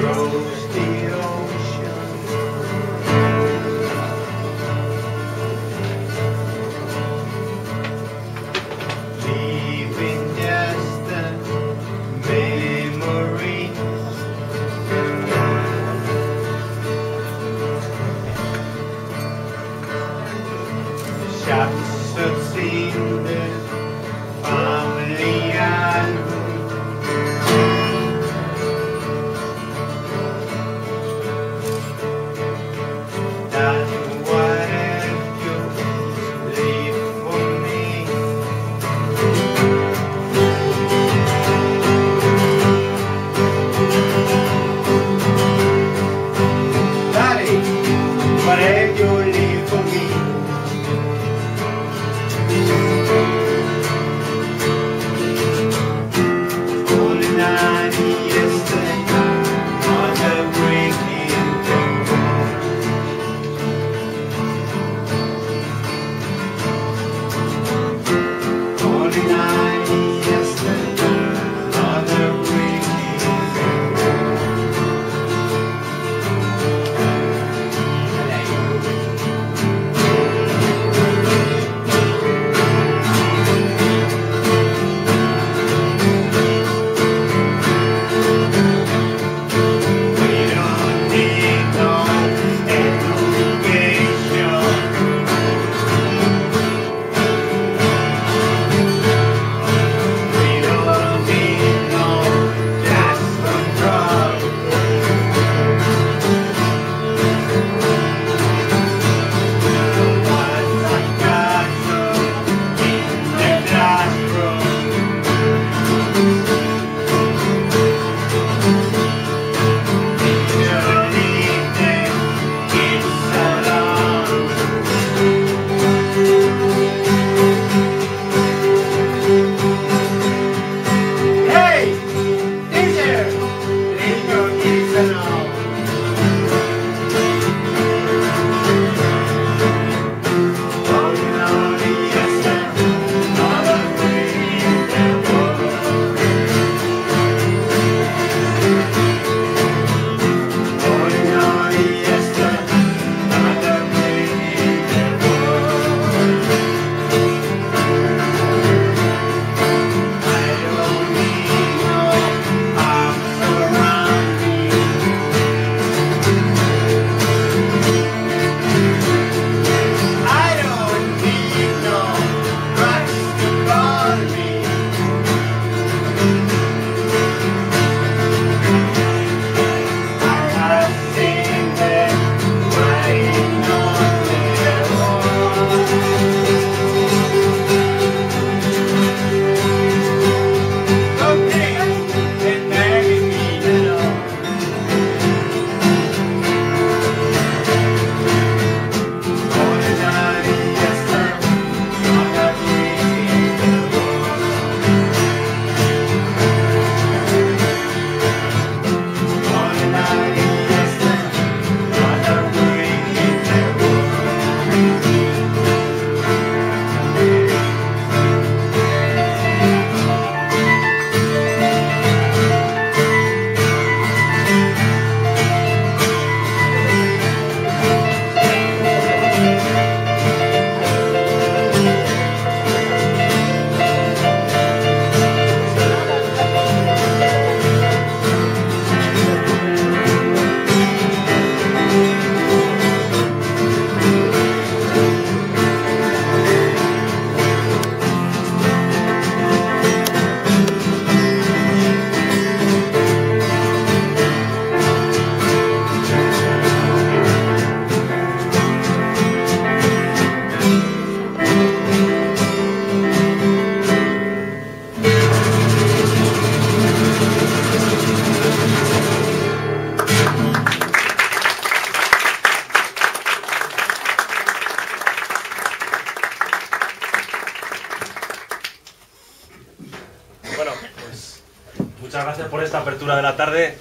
muchas gracias por esta apertura de la tarde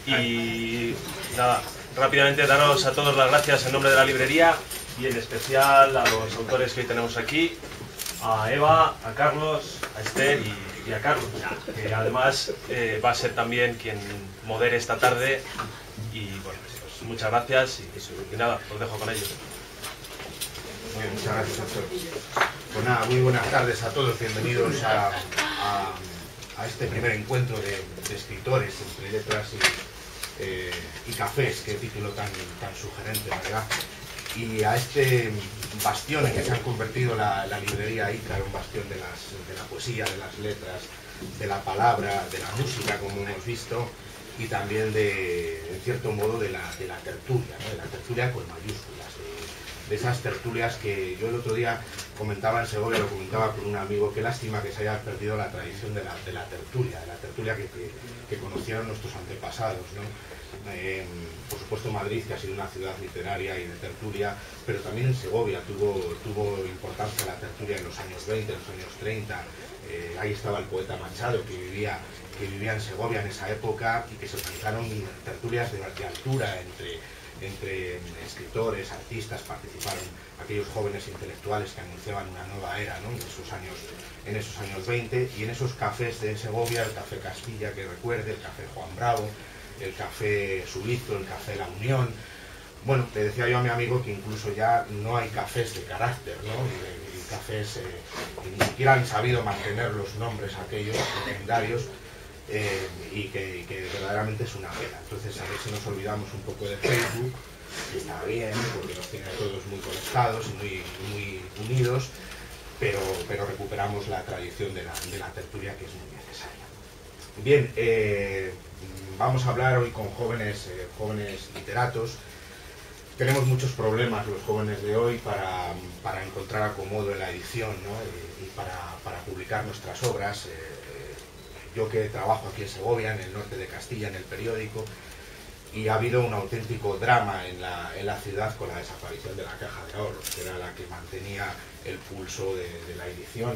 y nada, rápidamente daros a todos las gracias en nombre de la librería y en especial a los autores que hoy tenemos aquí, a Eva, a Carlos, a Esther y y a Carlos, que además va a ser también quien modere esta tarde. Y bueno, pues muchas gracias y nada, os dejo con ellos. Muy bien, muchas gracias, doctor. Pues nada, muy buenas tardes a todos, bienvenidos a este primer encuentro de escritores entre letras y cafés, qué título tan sugerente, ¿verdad? Y a este bastión en que se han convertido la librería ICA, un bastión de la poesía, de las letras, de la palabra, de la música, como hemos visto, y también en cierto modo de la tertulia, ¿no? De la tertulia con mayúsculas, de esas tertulias que yo el otro día comentaba en Segovia, lo comentaba con un amigo, qué lástima que se haya perdido la tradición de la tertulia que conocieron nuestros antepasados, ¿no? Por supuesto Madrid, que ha sido una ciudad literaria y de tertulia, pero también en Segovia tuvo importancia la tertulia en los años 20, en los años 30, ahí estaba el poeta Machado que vivía en Segovia en esa época, y que se organizaron tertulias de altura entre escritores, artistas, participaron aquellos jóvenes intelectuales que anunciaban una nueva era, ¿no? en esos años 20, y en esos cafés de Segovia, el Café Castilla, que recuerde, el Café Juan Bravo, el Café Suizo, el Café La Unión. Bueno, le decía yo a mi amigo que incluso ya no hay cafés de carácter, ¿no? Y cafés que ni siquiera han sabido mantener los nombres aquellos legendarios, y que verdaderamente es una pena. Entonces, a ver si nos olvidamos un poco de Facebook, que está bien, porque nos tiene a todos muy conectados y muy unidos, pero recuperamos la tradición de la tertulia, que es muy necesaria. Bien, vamos a hablar hoy con jóvenes literatos. Tenemos muchos problemas los jóvenes de hoy para encontrar acomodo en la edición, ¿no? Y para publicar nuestras obras. Yo que trabajo aquí en Segovia, en el norte de Castilla, en el periódico, y ha habido un auténtico drama en la ciudad con la desaparición de la Caja de Ahorros, que era la que mantenía el pulso de la edición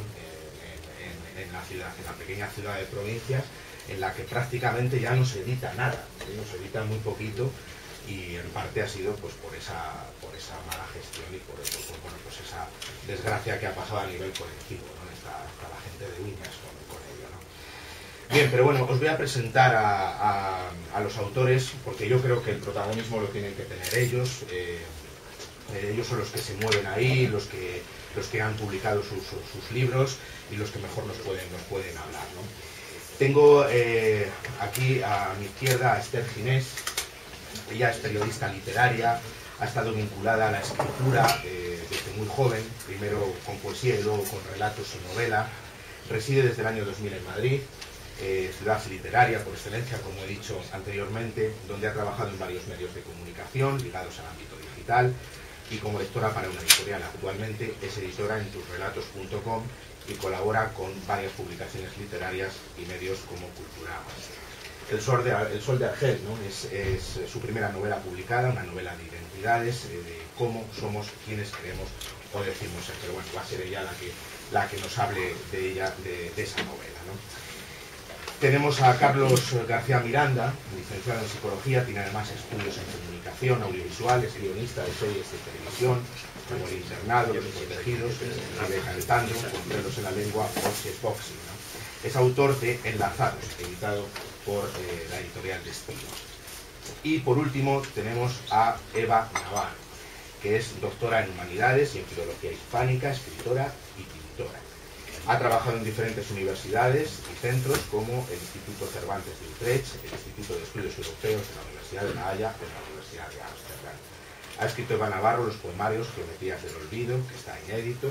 en la ciudad, en la pequeña ciudad de provincias, en la que prácticamente ya no se edita nada, se edita muy poquito, y en parte ha sido pues por esa mala gestión y por esa desgracia que ha pasado a nivel colectivo, ¿no? Está la gente de uñas con ello, ¿no? Bien, pero bueno, os voy a presentar a los autores, porque yo creo que el protagonismo lo tienen que tener ellos. Ellos son los que se mueven ahí, los que han publicado sus libros y los que mejor nos pueden hablar, ¿no? Tengo aquí a mi izquierda a Esther Ginés. Ella es periodista literaria, ha estado vinculada a la escritura desde muy joven, primero con poesía y luego con relatos y novela. Reside desde el año 2000 en Madrid, ciudad literaria por excelencia, como he dicho anteriormente, donde ha trabajado en varios medios de comunicación ligados al ámbito digital, y como lectora para una editorial. Actualmente es editora en tusrelatos.com y colabora con varias publicaciones literarias y medios como Cultura Más. El Sol de Argel, ¿no? es su primera novela publicada, una novela de identidades, de cómo somos quienes queremos o decimos ser. Pero bueno, va a ser ella la que nos hable de esa novela, ¿no? Tenemos a Carlos García Miranda, licenciado en Psicología, tiene además estudios en comunicación audiovisual, es guionista de series de televisión, como El Internado, Los Protegidos, Cantando, con pelos en la lengua, Boxing, ¿no? Es autor de Enlazados, editado por la editorial Destino. Y por último tenemos a Eva Navarro, que es doctora en Humanidades y en Filología Hispánica, escritora y pintora. Ha trabajado en diferentes universidades y centros como el Instituto Cervantes de Utrecht, el Instituto de Estudios Europeos de la Universidad de La Haya y la Universidad de Ámsterdam. Ha escrito Eva Navarro los poemarios Geometrías del Olvido, que está inédito.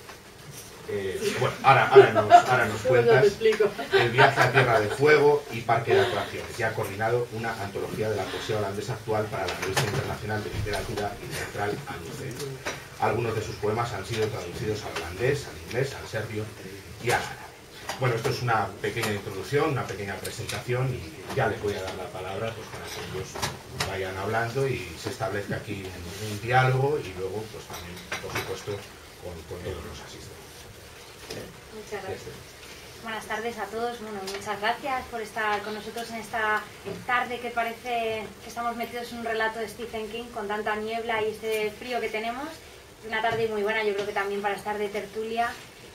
Bueno, ahora nos cuentas El viaje a Tierra de Fuego y Parque de Atracciones, y ha coordinado una antología de la poesía holandesa actual para la Revista Internacional de Literatura y Teatral ANUCE. Algunos de sus poemas han sido traducidos al holandés, al inglés, al serbio y al árabe. Bueno, esto es una pequeña introducción, una pequeña presentación, y ya les voy a dar la palabra pues, para que ellos vayan hablando y se establezca aquí un diálogo, y luego pues también, por supuesto, con todos los asistentes. Muchas gracias. Buenas tardes a todos. Bueno, muchas gracias por estar con nosotros en esta tarde que parece que estamos metidos en un relato de Stephen King con tanta niebla y este frío que tenemos. Es una tarde muy buena, yo creo que también para estar de tertulia.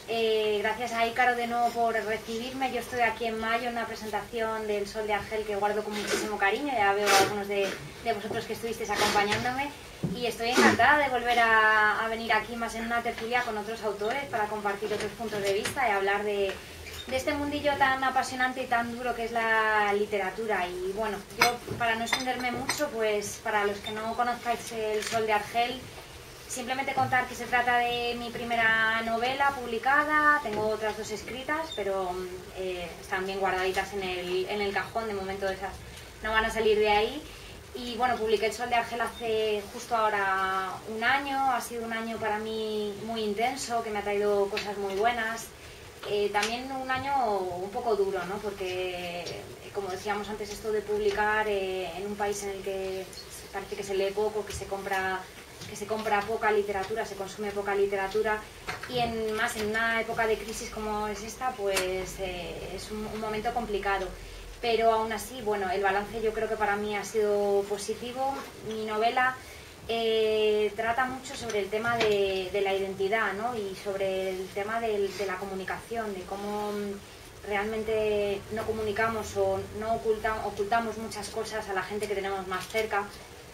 Gracias a Ícaro de nuevo por recibirme. Yo estoy aquí en mayo en una presentación del Sol de Argel que guardo con muchísimo cariño. Ya veo a algunos de vosotros que estuvisteis acompañándome y estoy encantada de volver a venir aquí más en una tertulia con otros autores para compartir otros puntos de vista y hablar de este mundillo tan apasionante y tan duro que es la literatura. Y bueno, yo para no extenderme mucho, pues para los que no conozcáis el Sol de Argel, simplemente contar que se trata de mi primera novela publicada. Tengo otras dos escritas, pero están bien guardaditas en el cajón. De momento esas no van a salir de ahí. Y bueno, publiqué El Sol de Argel hace justo ahora un año. Ha sido un año para mí muy intenso, que me ha traído cosas muy buenas. También un año un poco duro, ¿no? Porque, como decíamos antes, esto de publicar en un país en el que parece que se lee poco, que se compra poca literatura, se consume poca literatura, y más en una época de crisis como es esta, pues es un momento complicado. Pero aún así, bueno, el balance yo creo que para mí ha sido positivo. Mi novela trata mucho sobre el tema de la identidad, ¿no? Y sobre el tema de la comunicación, de cómo realmente no comunicamos o no ocultamos muchas cosas a la gente que tenemos más cerca.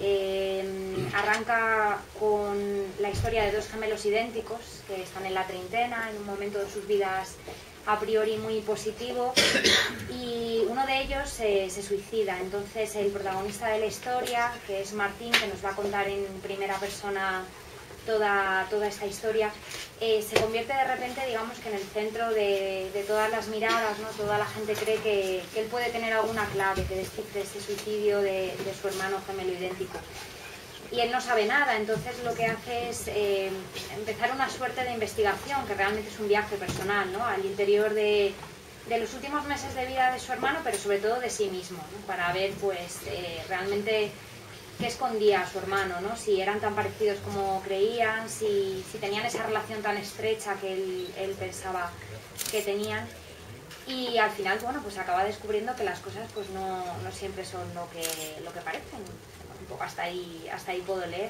Arranca con la historia de dos gemelos idénticos que están en la treintena, en un momento de sus vidas a priori muy positivo, y uno de ellos se suicida. Entonces el protagonista de la historia, que es Martín, que nos va a contar en primera persona toda esta historia, se convierte de repente, digamos, que en el centro de todas las miradas, ¿no? Toda la gente cree que él puede tener alguna clave que descifre ese suicidio de su hermano gemelo idéntico. Y él no sabe nada, entonces lo que hace es empezar una suerte de investigación, que realmente es un viaje personal, ¿no? Al interior de los últimos meses de vida de su hermano, pero sobre todo de sí mismo, ¿no? Para ver, pues, realmente qué escondía a su hermano, ¿no? Si eran tan parecidos como creían, si tenían esa relación tan estrecha que él pensaba que tenían. Y al final, bueno, pues acaba descubriendo que las cosas pues no siempre son lo que parecen. Un poco hasta ahí puedo leer.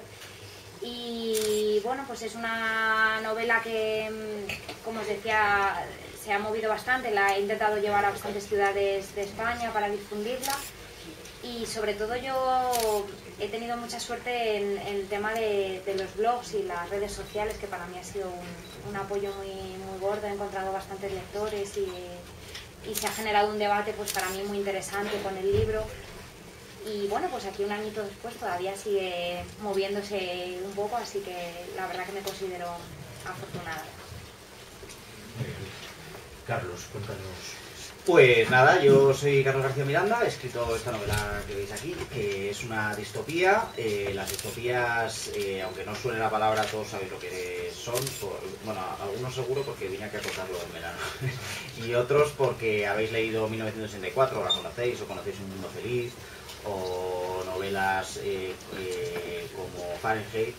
Y bueno, pues es una novela que, como os decía, se ha movido bastante. La he intentado llevar a bastantes ciudades de España para difundirla. Y sobre todo yo he tenido mucha suerte en el tema de los blogs y las redes sociales, que para mí ha sido un apoyo muy gordo. He encontrado bastantes lectores y se ha generado un debate pues para mí muy interesante con el libro. Y bueno, pues aquí un añito después todavía sigue moviéndose un poco, así que la verdad que me considero afortunada. Carlos, cuéntanos. Pues nada, yo soy Carlos García Miranda, he escrito esta novela que veis aquí, que es una distopía. Las distopías, aunque no suene la palabra, todos sabéis lo que son. Bueno, algunos seguro porque vine aquí a contarlo en verano. Y otros porque habéis leído 1984, la conocéis, o conocéis Un Mundo Feliz, o novelas como Fahrenheit.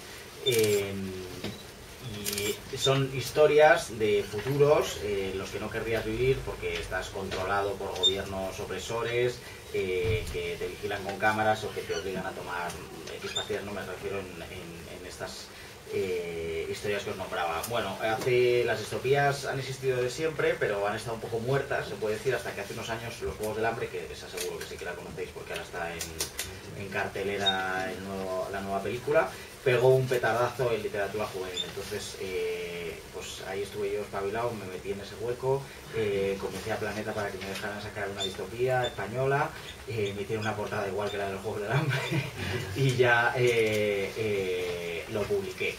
Y son historias de futuros los que no querrías vivir porque estás controlado por gobiernos opresores que te vigilan con cámaras o que te obligan a tomar X pastillas. No me refiero en estas historias que os nombraba. Bueno, las distopías han existido de siempre, pero han estado un poco muertas, se puede decir, hasta que hace unos años Los Juegos del Hambre, que esa seguro que sí que la conocéis porque ahora está en cartelera la nueva película, pegó un petardazo en literatura juvenil. Entonces pues ahí estuve yo espabilado, me metí en ese hueco, convencí a Planeta para que me dejaran sacar una distopía española, me hicieron una portada igual que la de Los Juegos del Hambre y ya lo publiqué.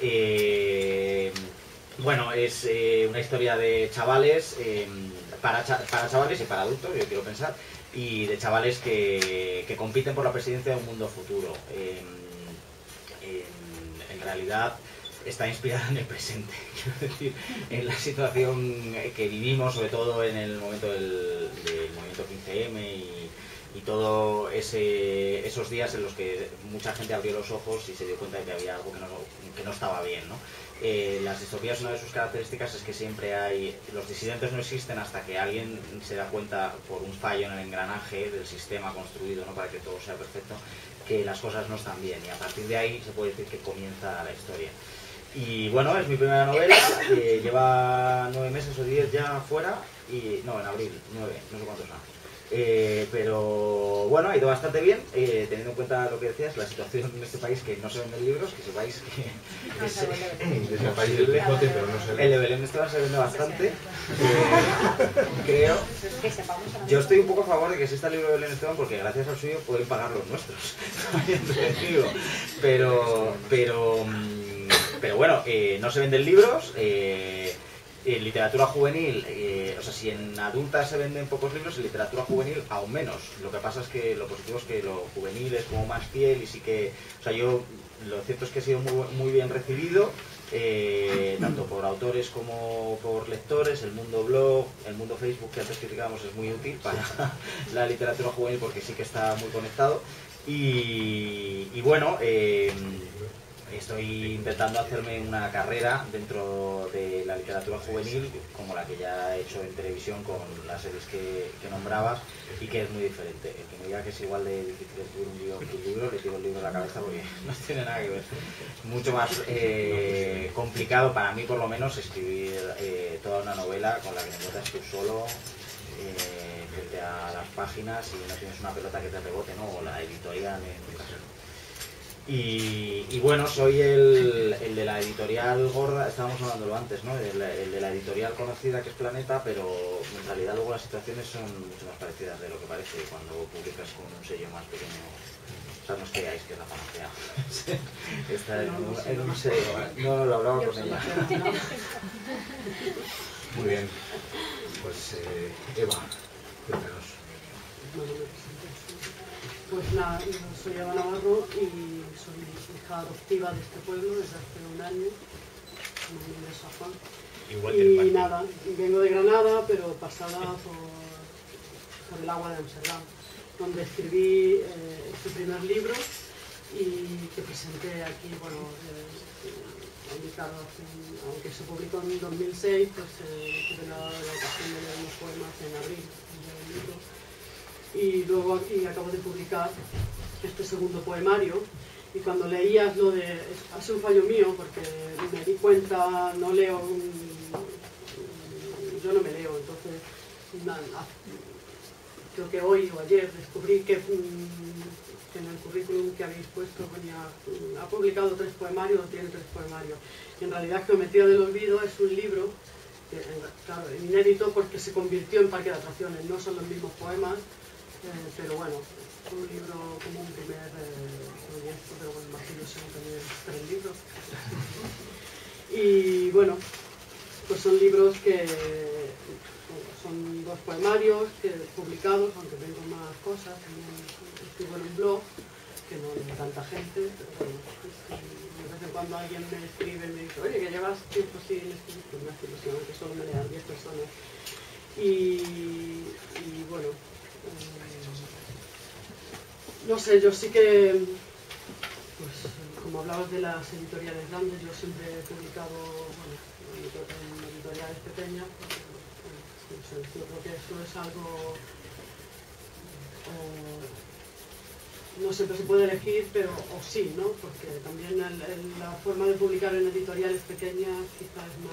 Bueno, es una historia de chavales, para chavales y para adultos, yo quiero pensar, y de chavales que compiten por la presidencia de un mundo futuro. En realidad está inspirada en el presente, quiero decir, en la situación que vivimos, sobre todo en el momento del movimiento 15M y todos esos días en los que mucha gente abrió los ojos y se dio cuenta de que había algo que no estaba bien, ¿no? Las distopías, una de sus características es que siempre los disidentes no existen hasta que alguien se da cuenta por un fallo en el engranaje del sistema construido, ¿no? Para que todo sea perfecto, que las cosas no están bien, y a partir de ahí se puede decir que comienza la historia. Y bueno, es mi primera novela, lleva 9 meses o 10 ya fuera, y no, en abril, 9, no sé cuántos son. Pero bueno, ha ido bastante bien, teniendo en cuenta lo que decías, la situación en este país, que no se venden libros, que sepáis que Desde el país del Lejote, pero no sé. el de Belén Esteban se vende bastante, creo. Yo estoy un poco a favor de que exista el libro de Belén Esteban, porque gracias al suyo pueden pagar los nuestros. Pero bueno, no se venden libros. En literatura juvenil, o sea, si en adulta se venden pocos libros, en literatura juvenil aún menos. Lo que pasa es que lo positivo es que lo juvenil es como más fiel y sí que, o sea, yo, lo cierto es que he sido muy bien recibido, tanto por autores como por lectores. El mundo blog, el mundo Facebook que antes criticábamos es muy útil para la literatura juvenil porque sí que está muy conectado. Y bueno, estoy intentando hacerme una carrera dentro de la literatura juvenil, como la que ya he hecho en televisión con las series que nombrabas, y que es muy diferente. El que me diga que es igual de difícil escribir un libro que un libro, le tiro el libro a la cabeza porque no tiene nada que ver. Mucho más complicado para mí, por lo menos, escribir toda una novela con la que te encuentras tú solo, frente a las páginas, y no tienes una pelota que te rebote, ¿no? O la editorial en tu caso. Y bueno, soy el de la editorial gorda, estábamos hablándolo antes, ¿no? El de la editorial conocida, que es Planeta, pero en realidad luego las situaciones son mucho más parecidas de lo que parece cuando publicas con un sello más pequeño. O sea, no os creáis que es la panacea. Está en un sello. No, lo hablaba con ella. Muy bien. Pues Eva, cuéntanos. Pues nada, yo soy Eva Navarro y soy hija adoptiva de este pueblo desde hace un año, de San Juan. Y nada, vengo de Granada, pero pasada por el agua de Amsterdam, donde escribí este primer libro y que presenté aquí, bueno, aunque se publicó en 2006, pues tuve la ocasión de leer unos poemas en abril del libro. Y luego aquí acabo de publicar este segundo poemario, y cuando leías lo de... hace un fallo mío porque me di cuenta, no leo, yo no me leo, entonces creo que hoy o ayer descubrí que en el currículum que habéis puesto ponía ha publicado 3 poemarios o tiene 3 poemarios, y en realidad Geometría del Olvido es un libro que, claro, inédito porque se convirtió en parque de atracciones, no son los mismos poemas. Pero bueno, un libro como un primer proyecto, pero bueno, imagino que son también 3 libros. Y bueno, pues son libros que son 2 poemarios publicados, aunque tengo más cosas. También escribo en un blog, que no hay tanta gente, pero bueno, de vez en cuando alguien me escribe y me dice, oye, que llevas tiempo sin escribir, pues me hace ilusión, que solo me lean 10 personas. Y bueno, no sé, yo sí que, pues como hablabas de las editoriales grandes, yo siempre he publicado, bueno, en editoriales pequeñas, no sé, yo creo que eso es algo, no siempre se puede elegir, pero o sí, ¿no? Porque también la forma de publicar en editoriales pequeñas quizás es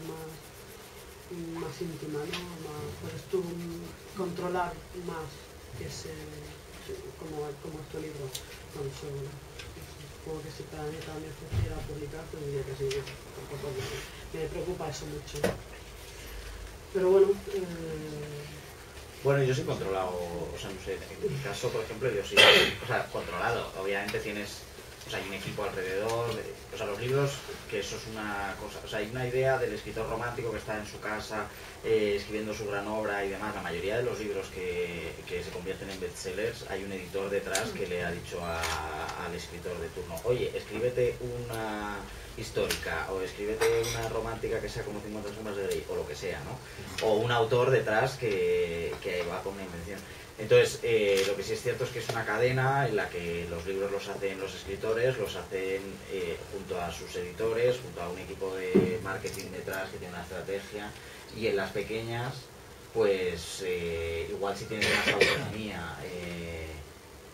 más íntima, ¿no? Puedes tú controlar más que como es tu libro. Bueno, supongo que si Planeta me ofreciera publicar, pues diría que sí, tampoco me preocupa eso mucho. Pero bueno... Bueno, yo sí he controlado, o sea, no sé, en mi caso, por ejemplo, yo sí, o sea, controlado. Obviamente tienes, o sea, hay un equipo alrededor, o sea, los libros, que eso es una cosa, o sea, hay una idea del escritor romántico que está en su casa, escribiendo su gran obra y demás. La mayoría de los libros que se convierten en bestsellers, hay un editor detrás que le ha dicho al escritor de turno, oye, escríbete una histórica, o escríbete una romántica que sea como 50 sombras de Grey, o lo que sea, ¿no? O un autor detrás que va con una invención. Entonces, lo que sí es cierto es que es una cadena en la que los libros los hacen los escritores, los hacen junto a sus editores, junto a un equipo de marketing detrás que tiene una estrategia, y en las pequeñas, pues igual sí tienes más autonomía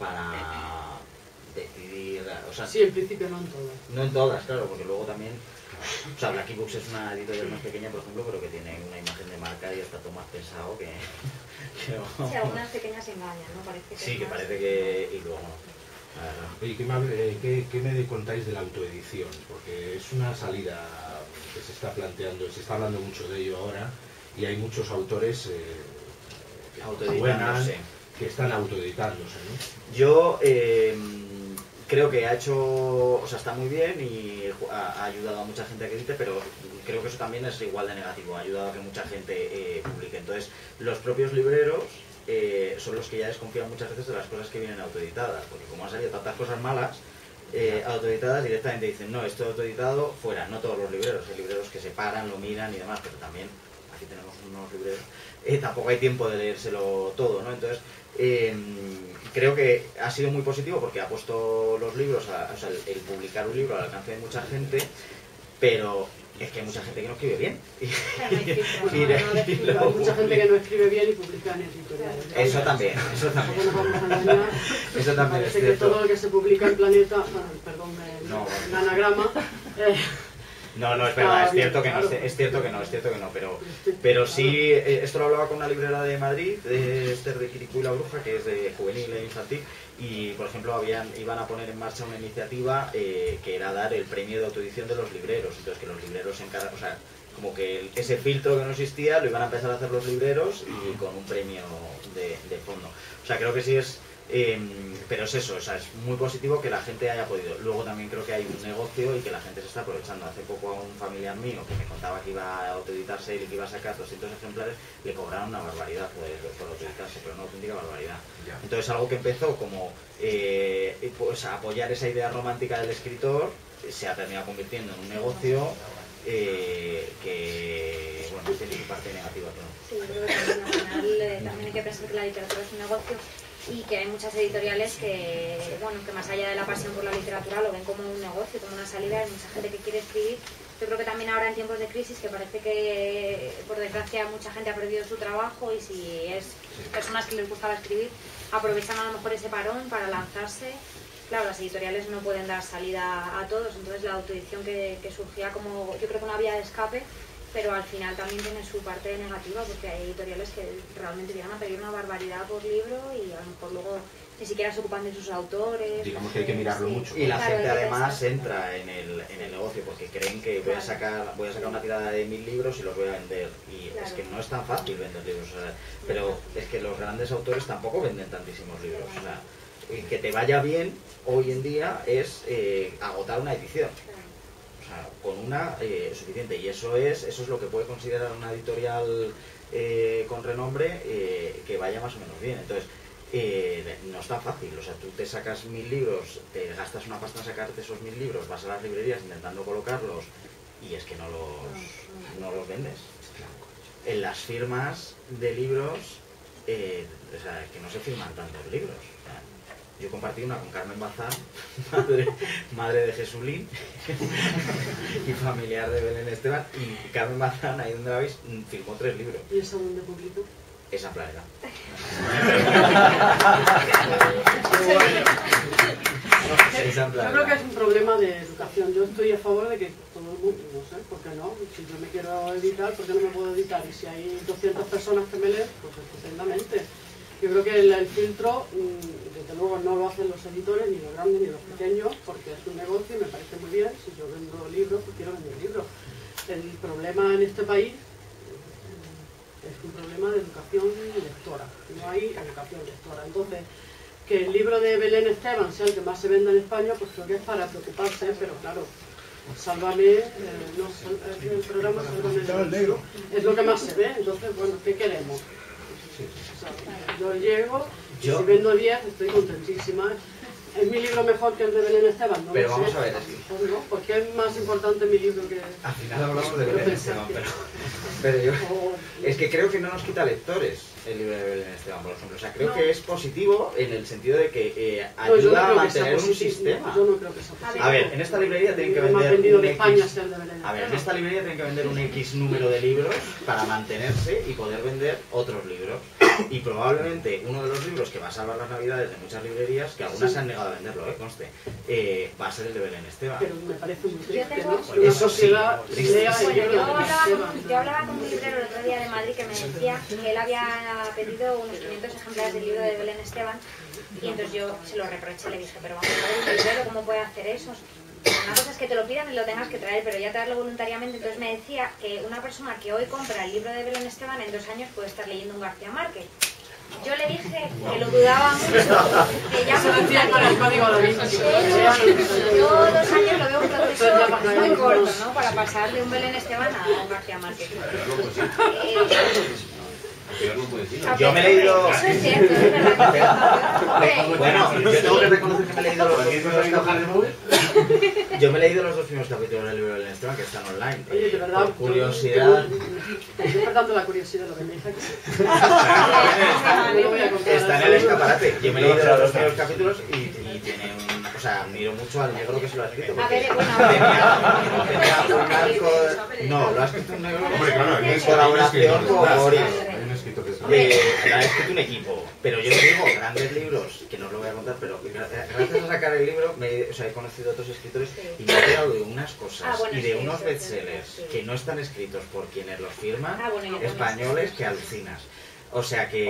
para decidir, o sea... Sí, en principio no en todas. No en todas, claro, porque luego también O sea, Black Books es una editorial más pequeña, por ejemplo, pero que tiene una imagen de marca y está todo más pensado que Sí, algunas pequeñas engañan, ¿no? Parece que sí, que más... parece que... y luego no. Oye, ¿qué me contáis de la autoedición? Porque es una salida que se está planteando, se está hablando mucho de ello ahora, y hay muchos autores Autoeditándose. que están autoeditándose, ¿no? Yo creo que ha hecho, o sea, está muy bien y ha ayudado a mucha gente a que edite, pero creo que eso también es igual de negativo, ha ayudado a que mucha gente publique. Entonces, los propios libreros son los que ya desconfían muchas veces de las cosas que vienen autoeditadas, porque como han salido tantas cosas malas, autoeditadas, directamente dicen, no, esto autoeditado, fuera. No todos los libreros, hay libreros que se paran, lo miran y demás, pero también, aquí tenemos unos libreros, tampoco hay tiempo de leérselo todo, ¿no? Entonces, creo que ha sido muy positivo porque ha puesto los libros, o sea, el publicar un libro al alcance de mucha gente, pero es que hay mucha gente que no escribe bien. Hay mucha gente que no escribe bien y publica en editoriales. Eso también, eso también. Eso también es Parece que cierto. todo lo que se publica en Planeta, perdón, en Anagrama... No, es verdad, es cierto que no, es cierto que no, pero sí, esto lo hablaba con una librera de Madrid, de Esther de Quiricú y la Bruja, que es de juvenil e infantil, y por ejemplo iban a poner en marcha una iniciativa que era dar el premio de autoedición de los libreros, entonces que los libreros se encargan, o sea, como que ese filtro que no existía lo iban a empezar a hacer los libreros y con un premio de fondo. O sea, creo que sí es... pero es eso, o sea, es muy positivo que la gente haya podido. Luego también creo que hay un negocio y que la gente se está aprovechando. Hace poco a un familiar mío que me contaba que iba a autoeditarse y que iba a sacar 200 ejemplares, le cobraron una barbaridad por autoeditarse, pero una auténtica barbaridad. Entonces algo que empezó como pues a apoyar esa idea romántica del escritor, se ha terminado convirtiendo en un negocio que, bueno, tiene su parte negativa, claro. Sí, yo creo que al final también hay que pensar que la literatura es un negocio y que hay muchas editoriales que, bueno, que más allá de la pasión por la literatura lo ven como un negocio, como una salida. Hay mucha gente que quiere escribir. Yo creo que también ahora en tiempos de crisis, que parece que por desgracia mucha gente ha perdido su trabajo y si es personas que les gustaba escribir, aprovechan a lo mejor ese parón para lanzarse. Claro, las editoriales no pueden dar salida a todos, entonces la autoedición que surgía como, yo creo que una vía de escape, pero al final también tiene su parte negativa porque hay editoriales que realmente llegan a pedir una barbaridad por libro y a lo mejor luego ni siquiera se ocupan de sus autores. Digamos que hay que mirarlo mucho. Y la gente además entra en el negocio porque creen que voy a sacar una tirada de 1000 libros y los voy a vender. Y es que no es tan fácil vender libros, o sea, pero es que los grandes autores tampoco venden tantísimos libros. O sea, que te vaya bien hoy en día es agotar una edición. O sea, con una suficiente, y eso es lo que puede considerar una editorial con renombre que vaya más o menos bien. Entonces, no es tan fácil, o sea, tú te sacas 1000 libros, te gastas una pasta en sacarte esos 1000 libros, vas a las librerías intentando colocarlos y es que no los vendes. En las firmas de libros, o sea, es que no se firman tantos libros. O sea, yo compartí una con Carmen Bazán, madre de Jesulín y familiar de Belén Esteban, y Carmen Bazán, ahí donde la veis, firmó 3 libros. ¿Y eso dónde publicó? Esa Planeta. Yo creo que es un problema de educación. Yo estoy a favor de que todo el mundo, no sé, ¿por qué no? Si yo me quiero editar, ¿por qué no me puedo editar? Y si hay 200 personas que me leen, pues estupendamente. Yo creo que el filtro, desde luego, no lo hacen los editores, ni los grandes ni los pequeños, porque es un negocio y me parece muy bien. Si yo vendo libros, pues quiero vender libros. El problema en este país es un problema de educación lectora. No hay educación lectora. Entonces, que el libro de Belén Esteban sea el que más se venda en España, pues creo que es para preocuparse, pero claro, Sálvame, el programa Sálvame el Negro es lo que más se ve. Entonces, bueno, ¿qué queremos? O sea, yo llego, y si vendo 10 estoy contentísima. ¿Es mi libro mejor que el de Belén Esteban? No pero lo vamos sé. a ver, Pues no, porque es más importante mi libro que... al final hablamos de Belén Esteban, pero yo es que creo que no nos quita lectores el libro de Belén Esteban, por ejemplo. O sea, creo que es positivo en el sentido de que ayuda a mantener un sistema. Yo no creo que sea positivo. A ver, en esta librería tienen que Más vender vendido un de España X... sea el de Belén A ver, en Esteban. esta librería tienen que vender un X número de libros para mantenerse y poder vender otros libros. Y probablemente uno de los libros que va a salvar las navidades de muchas librerías, que algunas se han negado a venderlo, conste, va a ser el de Belén Esteban. Pero me parece muy triste, tengo- ¿no? Bueno, eso sí, Lea triste. el Bueno, libro de Belén Esteban. yo hablaba con un librero el otro día de Madrid que me decía que él había pedido unos 500 ejemplares del libro de Belén Esteban y entonces yo se lo reproché, le dije, pero vamos a ver, un librero, ¿cómo puede hacer eso? Una cosa es que te lo pidan y lo tengas que traer, pero ya traerlo voluntariamente. Entonces me decía que una persona que hoy compra el libro de Belén Esteban en 2 años puede estar leyendo un García Márquez. Yo le dije que lo dudaba mucho, que ya Eso decía con el código da Vinci. yo 2 años lo veo un proceso muy corto, ¿no? Para pasar de un Belén Esteban a un García Márquez. Yo me he leído... Eso es cierto, es verdad. Bueno, yo tengo que reconocer que me he leído los 2 primeros capítulos. Yo me he leído los 2 primeros capítulos del libro de Belén Esteban, que están online. Oye, de verdad, Por curiosidad... Estoy despertando la curiosidad, lo que me dice aquí. Está en el escaparate. Yo me he leído los 2 primeros capítulos y tiene un... O sea, admiro mucho al negro que se lo ha escrito. A ver, bueno, Tenía un arco... No, lo ha escrito un negro Hombre, claro, en colaboración con Boris. Hay un escritor que Ha escrito un equipo, pero yo digo grandes libros, que no os lo voy a contar, pero gracias a sacar el libro he conocido a otros escritores y me he enterado de unas cosas y de unos bestsellers que no están escritos por quienes los firman, españoles, que alucinas. O sea que...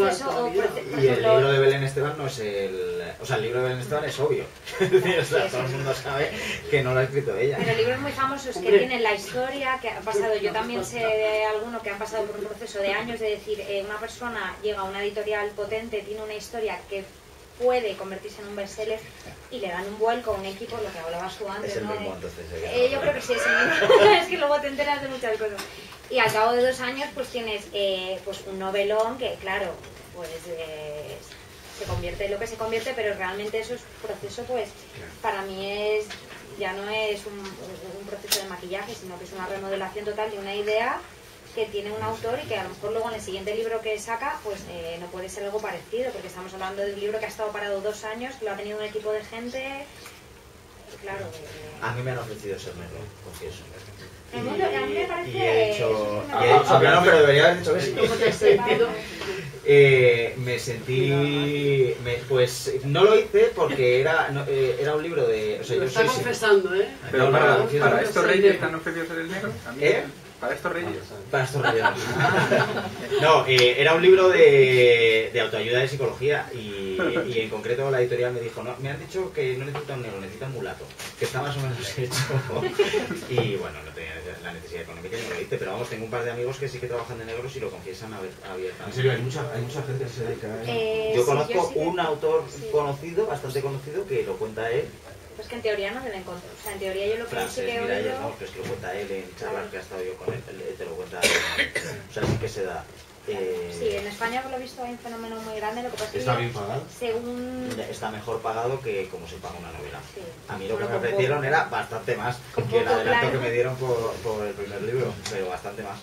Y el libro de Belén Esteban no es el... O sea, el libro de Belén Esteban es obvio. O sea, todo el mundo sabe que no lo ha escrito ella. Pero libros muy famosos que tienen la historia que ha pasado, yo también sé de alguno que han pasado por un proceso de años, de decir, una persona llega a una editorial potente, tiene una historia que puede convertirse en un bestseller y le dan un vuelco a un equipo, lo que hablabas tú antes, Es el ¿no? mismo, entonces. Yo creo que sí, es el mismo. Es que luego te enteras de muchas cosas. Y al cabo de 2 años pues tienes pues un novelón que, claro, pues se convierte en lo que se convierte, pero realmente eso es un proceso, pues para mí ya no es un proceso de maquillaje, sino que es una remodelación total de una idea que tiene un autor y que a lo mejor luego en el siguiente libro que saca pues no puede ser algo parecido, porque estamos hablando de un libro que ha estado parado 2 años, que lo ha tenido un equipo de gente, claro. A mí me han ofrecido ser negro, confieso. A mí me parece... Y he dicho que no, pero debería haber dicho que sí. ¿Cómo te has sentido? Me sentí... pues no lo hice porque era un libro de... O sea, Lo yo está soy... confesando, ¿eh? Pero No, para estos reyes te han ofrecido ser el negro también. Para estos reyes. Para estos reyes. No, era un libro de autoayuda de psicología y en concreto la editorial me dijo, no, me han dicho que no necesita un negro, necesita un mulato, que está más o menos hecho. Y bueno, no tenía la necesidad económica y no lo hice, pero vamos, tengo un par de amigos que sí que trabajan de negros y lo confiesan abiertamente. En serio, hay mucha gente que se dedica a ello. Yo conozco sí, un autor conocido, bastante conocido, que lo cuenta él. Pues que en teoría no deben contar. O sea, en teoría yo lo que sí Frances que he Miralles, oído... no, pero es que lo cuenta él en charlas que ha estado yo con él, te lo cuenta él. O sea, sí que se da. Sí, en España por lo visto hay un fenómeno muy grande, lo que pasa es que ¿Está yo, bien pagado? según... Está mejor pagado que como se paga una novela. Sí. A mí lo que Bueno, me con ofrecieron poco. era bastante más Con que el poco, adelanto claro. que me dieron por el primer libro, pero bastante más.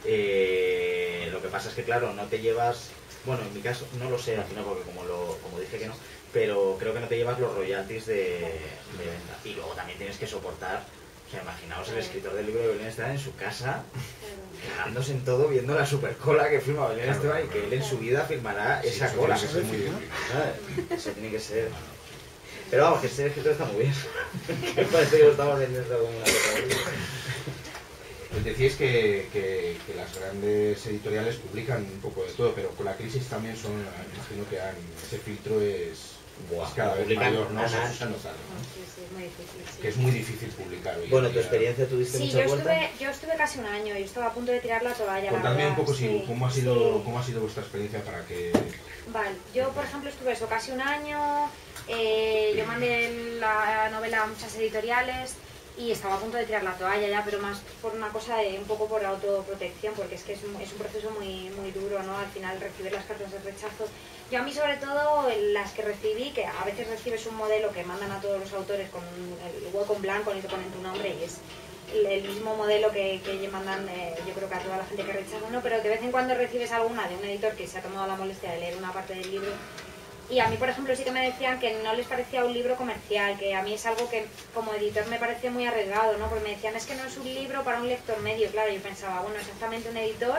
Lo que pasa es que, claro, no te llevas... Bueno, en mi caso no lo sé al final porque como dije que no, pero creo que no te llevas los royalties de venta. Y luego también tienes que soportar, o sea, imaginaos el escritor del libro de Belén Esteban en su casa, cagándose en todo, viendo la supercola que firma Belén Esteban y que él en su vida firmará esa cola. Eso es muy difícil. ¿Sabes? Eso tiene que ser... Pero vamos, que ser escritor está muy bien. Me parece que lo estamos vendiendo como una cosa. Pues decíais que las grandes editoriales publican un poco de todo, pero con la crisis también imagino que ese filtro es cada vez publican mayor, ¿no? nada. Se ha notado, ¿no? Sí, sí, es muy difícil. Sí. Que es muy difícil publicar hoy en Bueno, ¿tu día. experiencia tuviste Sí, mucha vuelta? yo estuve casi un año, yo estaba a punto de tirar la toalla. Contadme la un poco verdad, sí. cómo ha sido vuestra experiencia para que... Vale, yo por ejemplo estuve eso casi un año, yo mandé la novela a muchas editoriales y estaba a punto de tirar la toalla ya, pero más por una cosa de un poco por autoprotección, porque es que es un proceso muy, muy duro, ¿no? Al final recibir las cartas de rechazo. Yo a mí sobre todo las que recibí, que a veces recibes un modelo que mandan a todos los autores con el hueco en blanco en el que ponen tu nombre y es el mismo modelo que mandan yo creo que a toda la gente que rechaza, ¿no? Pero de vez en cuando recibes alguna de un editor que se ha tomado la molestia de leer una parte del libro. Y a mí, por ejemplo, sí que me decían que no les parecía un libro comercial, que a mí es algo que como editor me parece muy arriesgado, ¿no? Porque me decían, es que no es un libro para un lector medio. Claro, yo pensaba, bueno, exactamente un editor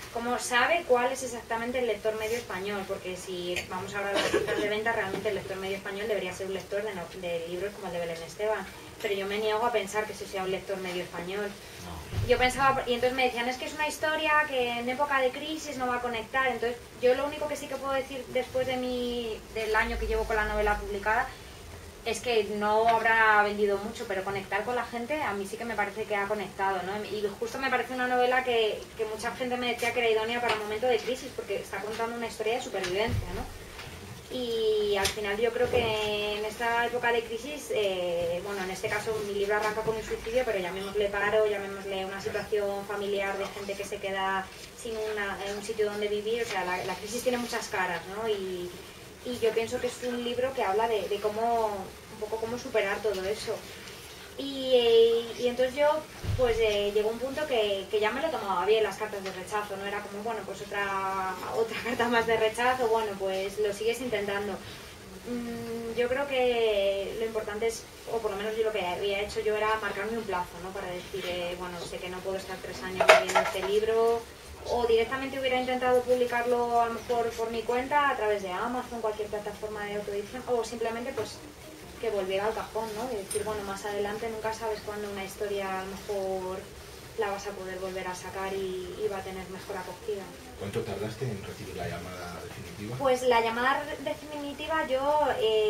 cómo sabe cuál es exactamente el lector medio español, porque si vamos a hablar de las cifras de venta, realmente el lector medio español debería ser un lector de libros como el de Belén Esteban, pero yo me niego a pensar que ese sea un lector medio español. Yo pensaba, y entonces me decían, es que es una historia que en época de crisis no va a conectar. Entonces yo lo único que sí que puedo decir después del año que llevo con la novela publicada es que no habrá vendido mucho, pero conectar con la gente a mí sí que me parece que ha conectado, ¿no? Y justo me parece una novela que mucha gente me decía que era idónea para un momento de crisis, porque está contando una historia de supervivencia, ¿no? Y al final yo creo que en esta época de crisis, bueno, en este caso mi libro arranca con un suicidio, pero llamémosle paro, llamémosle una situación familiar de gente que se queda sin un sitio donde vivir, o sea, la crisis tiene muchas caras, ¿no? Y yo pienso que es un libro que habla de cómo, un poco cómo superar todo eso. Y entonces yo, pues llegó un punto que ya me lo tomaba bien las cartas de rechazo, no era como, bueno, pues otra carta más de rechazo, bueno, pues lo sigues intentando. Yo creo que lo importante es, o por lo menos yo lo que había hecho yo era marcarme un plazo, ¿no? Para decir, bueno, sé que no puedo estar 3 años viendo este libro, o directamente hubiera intentado publicarlo a lo mejor por mi cuenta a través de Amazon, cualquier plataforma de autoedición, o simplemente pues que volviera al cajón, ¿no? Y decir, bueno, más adelante nunca sabes cuándo una historia a lo mejor la vas a poder volver a sacar y va a tener mejor acogida. ¿Cuánto tardaste en recibir la llamada definitiva? Pues la llamada definitiva, yo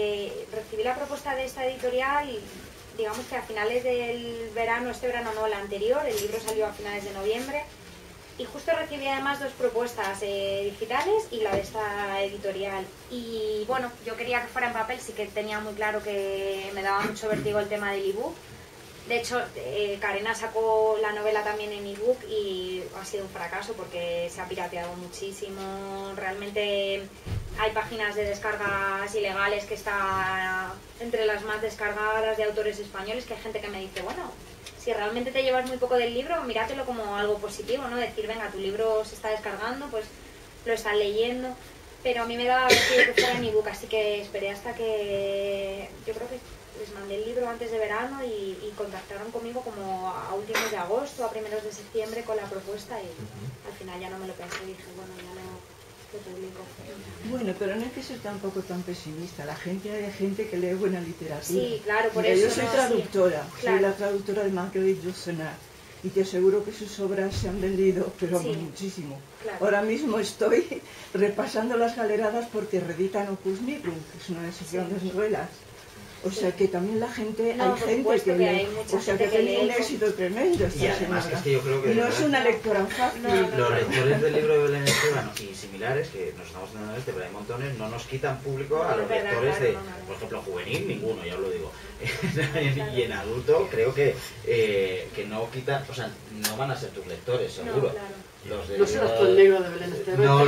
recibí la propuesta de esta editorial, digamos que a finales del verano, este verano no, el anterior, el libro salió a finales de noviembre, y justo recibí además 2 propuestas digitales y la de esta editorial. Y bueno, yo quería que fuera en papel, sí que tenía muy claro que me daba mucho vértigo el tema del ebook. De hecho, Carena sacó la novela también en ebook y ha sido un fracaso porque se ha pirateado muchísimo. Realmente hay páginas de descargas ilegales que están entre las más descargadas de autores españoles, que hay gente que me dice, bueno, si realmente te llevas muy poco del libro, míratelo como algo positivo, ¿no? Decir, venga, tu libro se está descargando, pues lo están leyendo. Pero a mí me daba vértigo que fuera en ebook, así que esperé hasta que, yo creo que les mandé el libro antes de verano y contactaron conmigo como a últimos de agosto, a primeros de septiembre con la propuesta y al final ya no me lo pensé y dije, bueno, ya no lo publico. Bueno, pero no hay que ser tampoco tan pesimista. Hay gente que lee buena literatura. Sí, claro, por Mira, eso. yo soy traductora, sí, claro. Soy la traductora de Marguerite Yourcenar y te aseguro que sus obras se han vendido, pero Sí, muchísimo. claro. Ahora mismo estoy repasando las galeradas porque reeditan Opus Nigrum, que es una de sus grandes novelas. O sea que también la gente, No, hay por gente supuesto que que lee, hay mucha o sea que gente que tiene un lee. éxito tremendo esta Y además señora. es que yo creo que Y no es una lectora fácil. No. los lectores del libro de Belén Esteban y similares, que nos estamos teniendo este, pero hay montones, no nos quitan público a No, los es verdad, lectores claro, de, no. por ejemplo, juvenil, ninguno, ya os lo digo. Y en adulto creo que no quitan, o sea, no van a ser tus lectores, seguro. No, claro. Los de No serás tú el negro de Belén Esteban. No,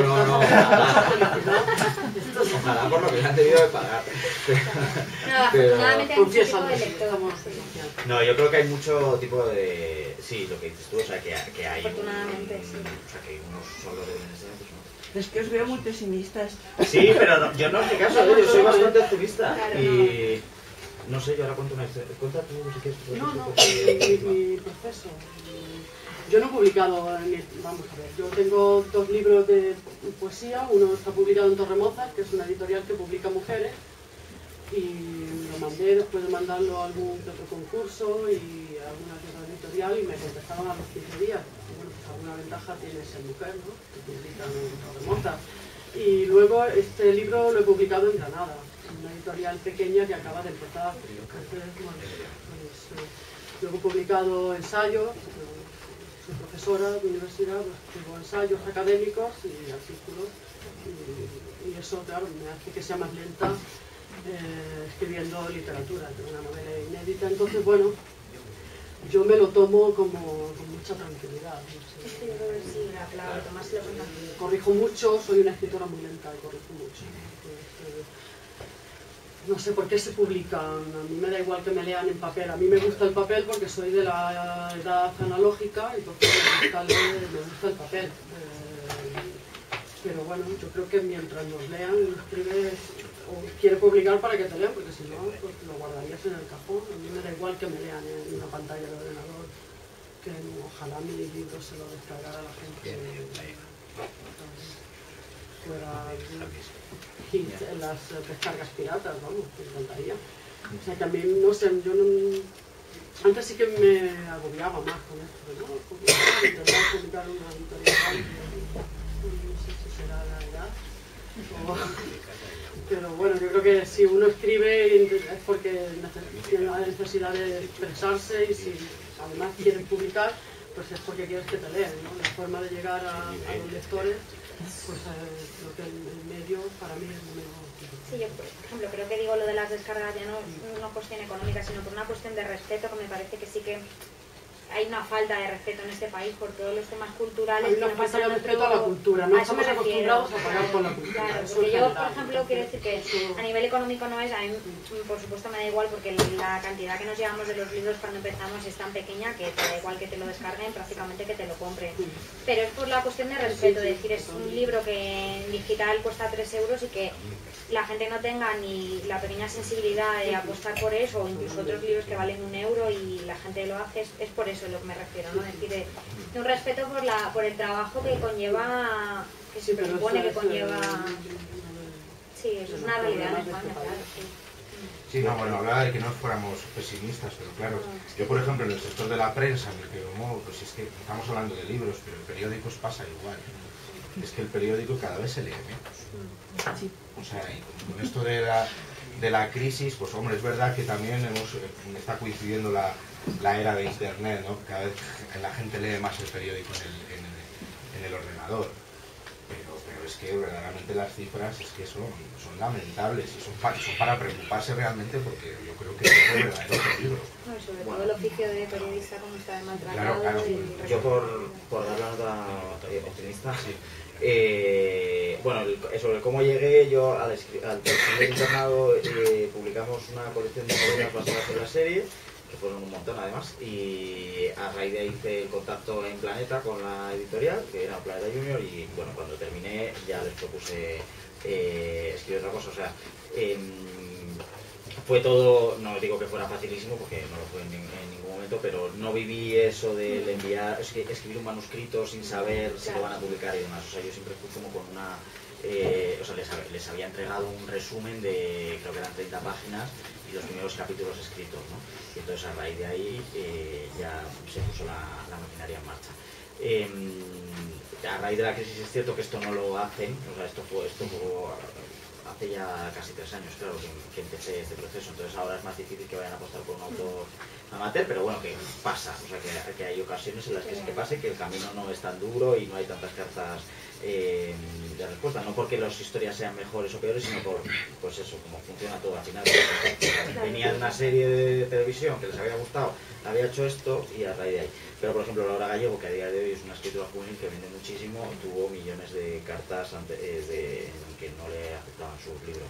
ojalá por lo que le han debido de pagar. No, afortunadamente hay mucho Confiesa, tipo de lector. estamos Sí. No, yo creo que hay mucho tipo de... Sí, lo que dices tú, o sea, que hay... Afortunadamente, sí. O sea, que unos son los de Belén Esteban, pues no. Es que os veo muy pesimistas. Sí, pero no, yo no, en mi caso, yo soy bastante optimista. Claro, Y... No sé, yo ahora cuento una historia. Cuenta tú, si quieres. No, mi proceso. Yo no he publicado, vamos a ver, yo tengo 2 libros de poesía, uno está publicado en Torremozas, que es una editorial que publica mujeres, y lo mandé después de mandarlo a algún que otro concurso y a alguna que otra editorial y me contestaban a los 15 días. Y bueno, pues alguna ventaja tiene ser mujer, ¿no? Que publican en Torremozas. Y luego este libro lo he publicado en Granada, una editorial pequeña que acaba de empezar. Entonces, bueno, pues, luego he publicado ensayos, soy profesora de universidad, pues escribo ensayos académicos y artículos y eso, claro, me hace que sea más lenta escribiendo literatura, tengo una novela inédita, entonces, bueno, yo me lo tomo con mucha tranquilidad. No sé. Sí, claro, tomárselo con tranquilidad. Corrijo mucho, soy una escritora muy lenta y corrijo mucho. No sé por qué se publican, a mí me da igual que me lean en papel, a mí me gusta el papel porque soy de la edad analógica y entonces me gusta el papel. Pero bueno, yo creo que mientras nos lean, escribes o quiere publicar para que te lean, porque si no, pues lo guardarías en el cajón. A mí me da igual que me lean en una pantalla de ordenador, que ojalá mi libro se lo descargara a la gente. fuera las descargas piratas, vamos, me encantaría. O sea que a mí, no sé, yo no... Antes sí que me agobiaba más con esto, ¿no? Porque intentar publicar una editorial, no sé si será la edad. Pero bueno, yo creo que si uno escribe es porque tiene la necesidad de expresarse y si además quieres publicar, pues es porque quieres que te lean, ¿no? La forma de llegar a los lectores, pues creo que el medio para mí es lo mejor. Sí, yo por ejemplo creo que digo lo de las descargas ya no es una cuestión económica, sino por una cuestión de respeto, que me parece que sí que hay una falta de respeto en este país por todos los temas culturales. Hay una falta de respeto a la cultura, no estamos acostumbrados a pagar con la cultura. Claro, porque yo, por ejemplo, quiero decir que a nivel económico no es, a mí por supuesto me da igual porque la cantidad que nos llevamos de los libros cuando empezamos es tan pequeña que te da igual que te lo descarguen, prácticamente que te lo compren. Pero es por la cuestión de respeto, es decir, es un libro que en digital cuesta 3 euros y que la gente no tenga ni la pequeña sensibilidad de apostar por eso, o incluso otros libros que valen 1 euro y la gente lo hace, es por eso a lo que me refiero, ¿no? Es decir, de un respeto por el trabajo que conlleva, que se presupone que conlleva... Sí, eso es una realidad en España, claro. Sí, no, bueno, hablaba de que no fuéramos pesimistas, pero claro, yo por ejemplo en el sector de la prensa, en el que pues es que estamos hablando de libros, pero en periódicos pasa igual. Es que el periódico cada vez se lee menos. O sea, y con esto de la crisis, pues hombre, es verdad que también está coincidiendo la era de internet, ¿no? Cada vez la gente lee más el periódico en el ordenador. Pero es que verdaderamente las cifras es que son lamentables y son para preocuparse realmente, porque yo creo que es un verdadero peligro. No, y sobre todo el oficio de periodista como está de maltratado. Claro. Yo por dar la nota optimista, sí. Bueno, sobre cómo llegué yo al tercer internado, publicamos una colección de novelas basadas en la serie, que fueron un montón además, y a raíz de ahí hice el contacto en Planeta con la editorial, que era Planeta Junior, y bueno, cuando terminé ya les propuse escribir otra cosa. O sea, fue todo, no digo que fuera facilísimo porque no lo fue en ningún momento, pero no viví eso de escribir un manuscrito sin saber si lo van a publicar y demás. O sea, yo siempre fui como con una... o sea, les había entregado un resumen de, creo que eran 30 páginas y los primeros capítulos escritos, ¿no? Y entonces a raíz de ahí ya se puso la maquinaria en marcha. A raíz de la crisis es cierto que esto no lo hacen, o sea, esto fue hace ya casi 3 años, claro, que empecé este proceso, entonces ahora es más difícil que vayan a apostar por un autor amateur, pero bueno, que pasa, o sea, que hay ocasiones en las que sí que pasa y que el camino no es tan duro y no hay tantas cartas de respuesta, no porque las historias sean mejores o peores, sino por, pues eso, como funciona todo al final. Venía de una serie de televisión que les había gustado, había hecho esto y a raíz de ahí. Pero por ejemplo Laura Gallego, que a día de hoy es una escritora juvenil que vende muchísimo, tuvo millones de cartas en que no le aceptaban sus libros.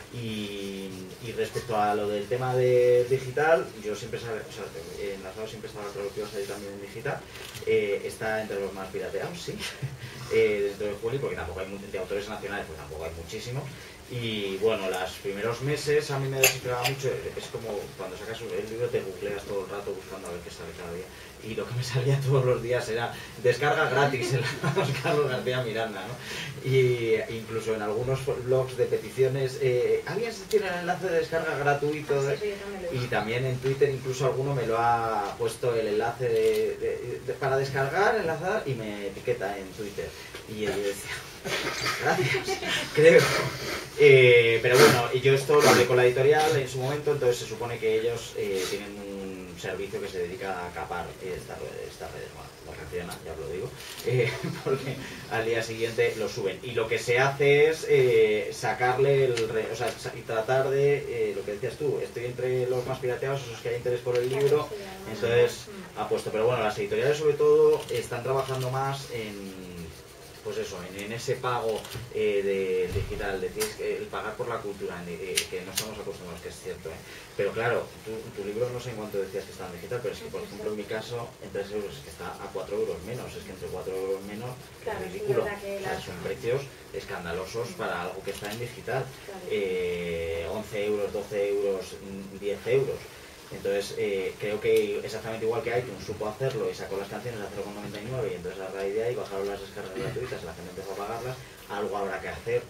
Y respecto a lo del tema de digital, yo siempre sabía, o sea, enlazado siempre estaba claro que iba a salir también en digital, está entre los más pirateados, sí, dentro de juvenil, porque tampoco hay de autores nacionales, pues tampoco hay muchísimos. Y bueno, los primeros meses a mí me desesperaba mucho, es como cuando sacas el libro te googleas todo el rato buscando a ver qué sale cada día. Y lo que me salía todos los días era descarga gratis en los Carlos García Miranda, ¿no? Y incluso en algunos blogs de peticiones, ¿alguien tiene el enlace de descarga gratuito? Y también en Twitter incluso alguno me lo ha puesto el enlace para descargar, enlazar, y me etiqueta en Twitter. Y yo decía, gracias, creo. Pero bueno, yo esto lo hablé con la editorial en su momento, entonces se supone que ellos tienen un servicio que se dedica a capar estas redes. Bueno, no funciona, ya os lo digo, porque al día siguiente lo suben. Y lo que se hace es sacarle o sea, y tratar de, lo que decías tú, estoy entre los más pirateados, esos que hay interés por el libro, entonces apuesto. Pero bueno, las editoriales sobre todo están trabajando más pues eso, en ese pago de digital, decís el pagar por la cultura, que no estamos acostumbrados, que es cierto, pero claro, tu libro no sé en cuánto decías que estaba en digital, pero es que por ejemplo en mi caso en 3 euros es que está a 4 euros menos, es que entre 4 euros menos claro, es ridículo, sí, son precios escandalosos para algo que está en digital, 11 euros, 12 euros, 10 euros. Entonces, creo que exactamente igual que iTunes supo hacerlo y sacó las canciones a 0,99 y entonces a raíz de ahí bajaron las descargas gratuitas y la gente empezó a pagarlas, algo habrá que hacer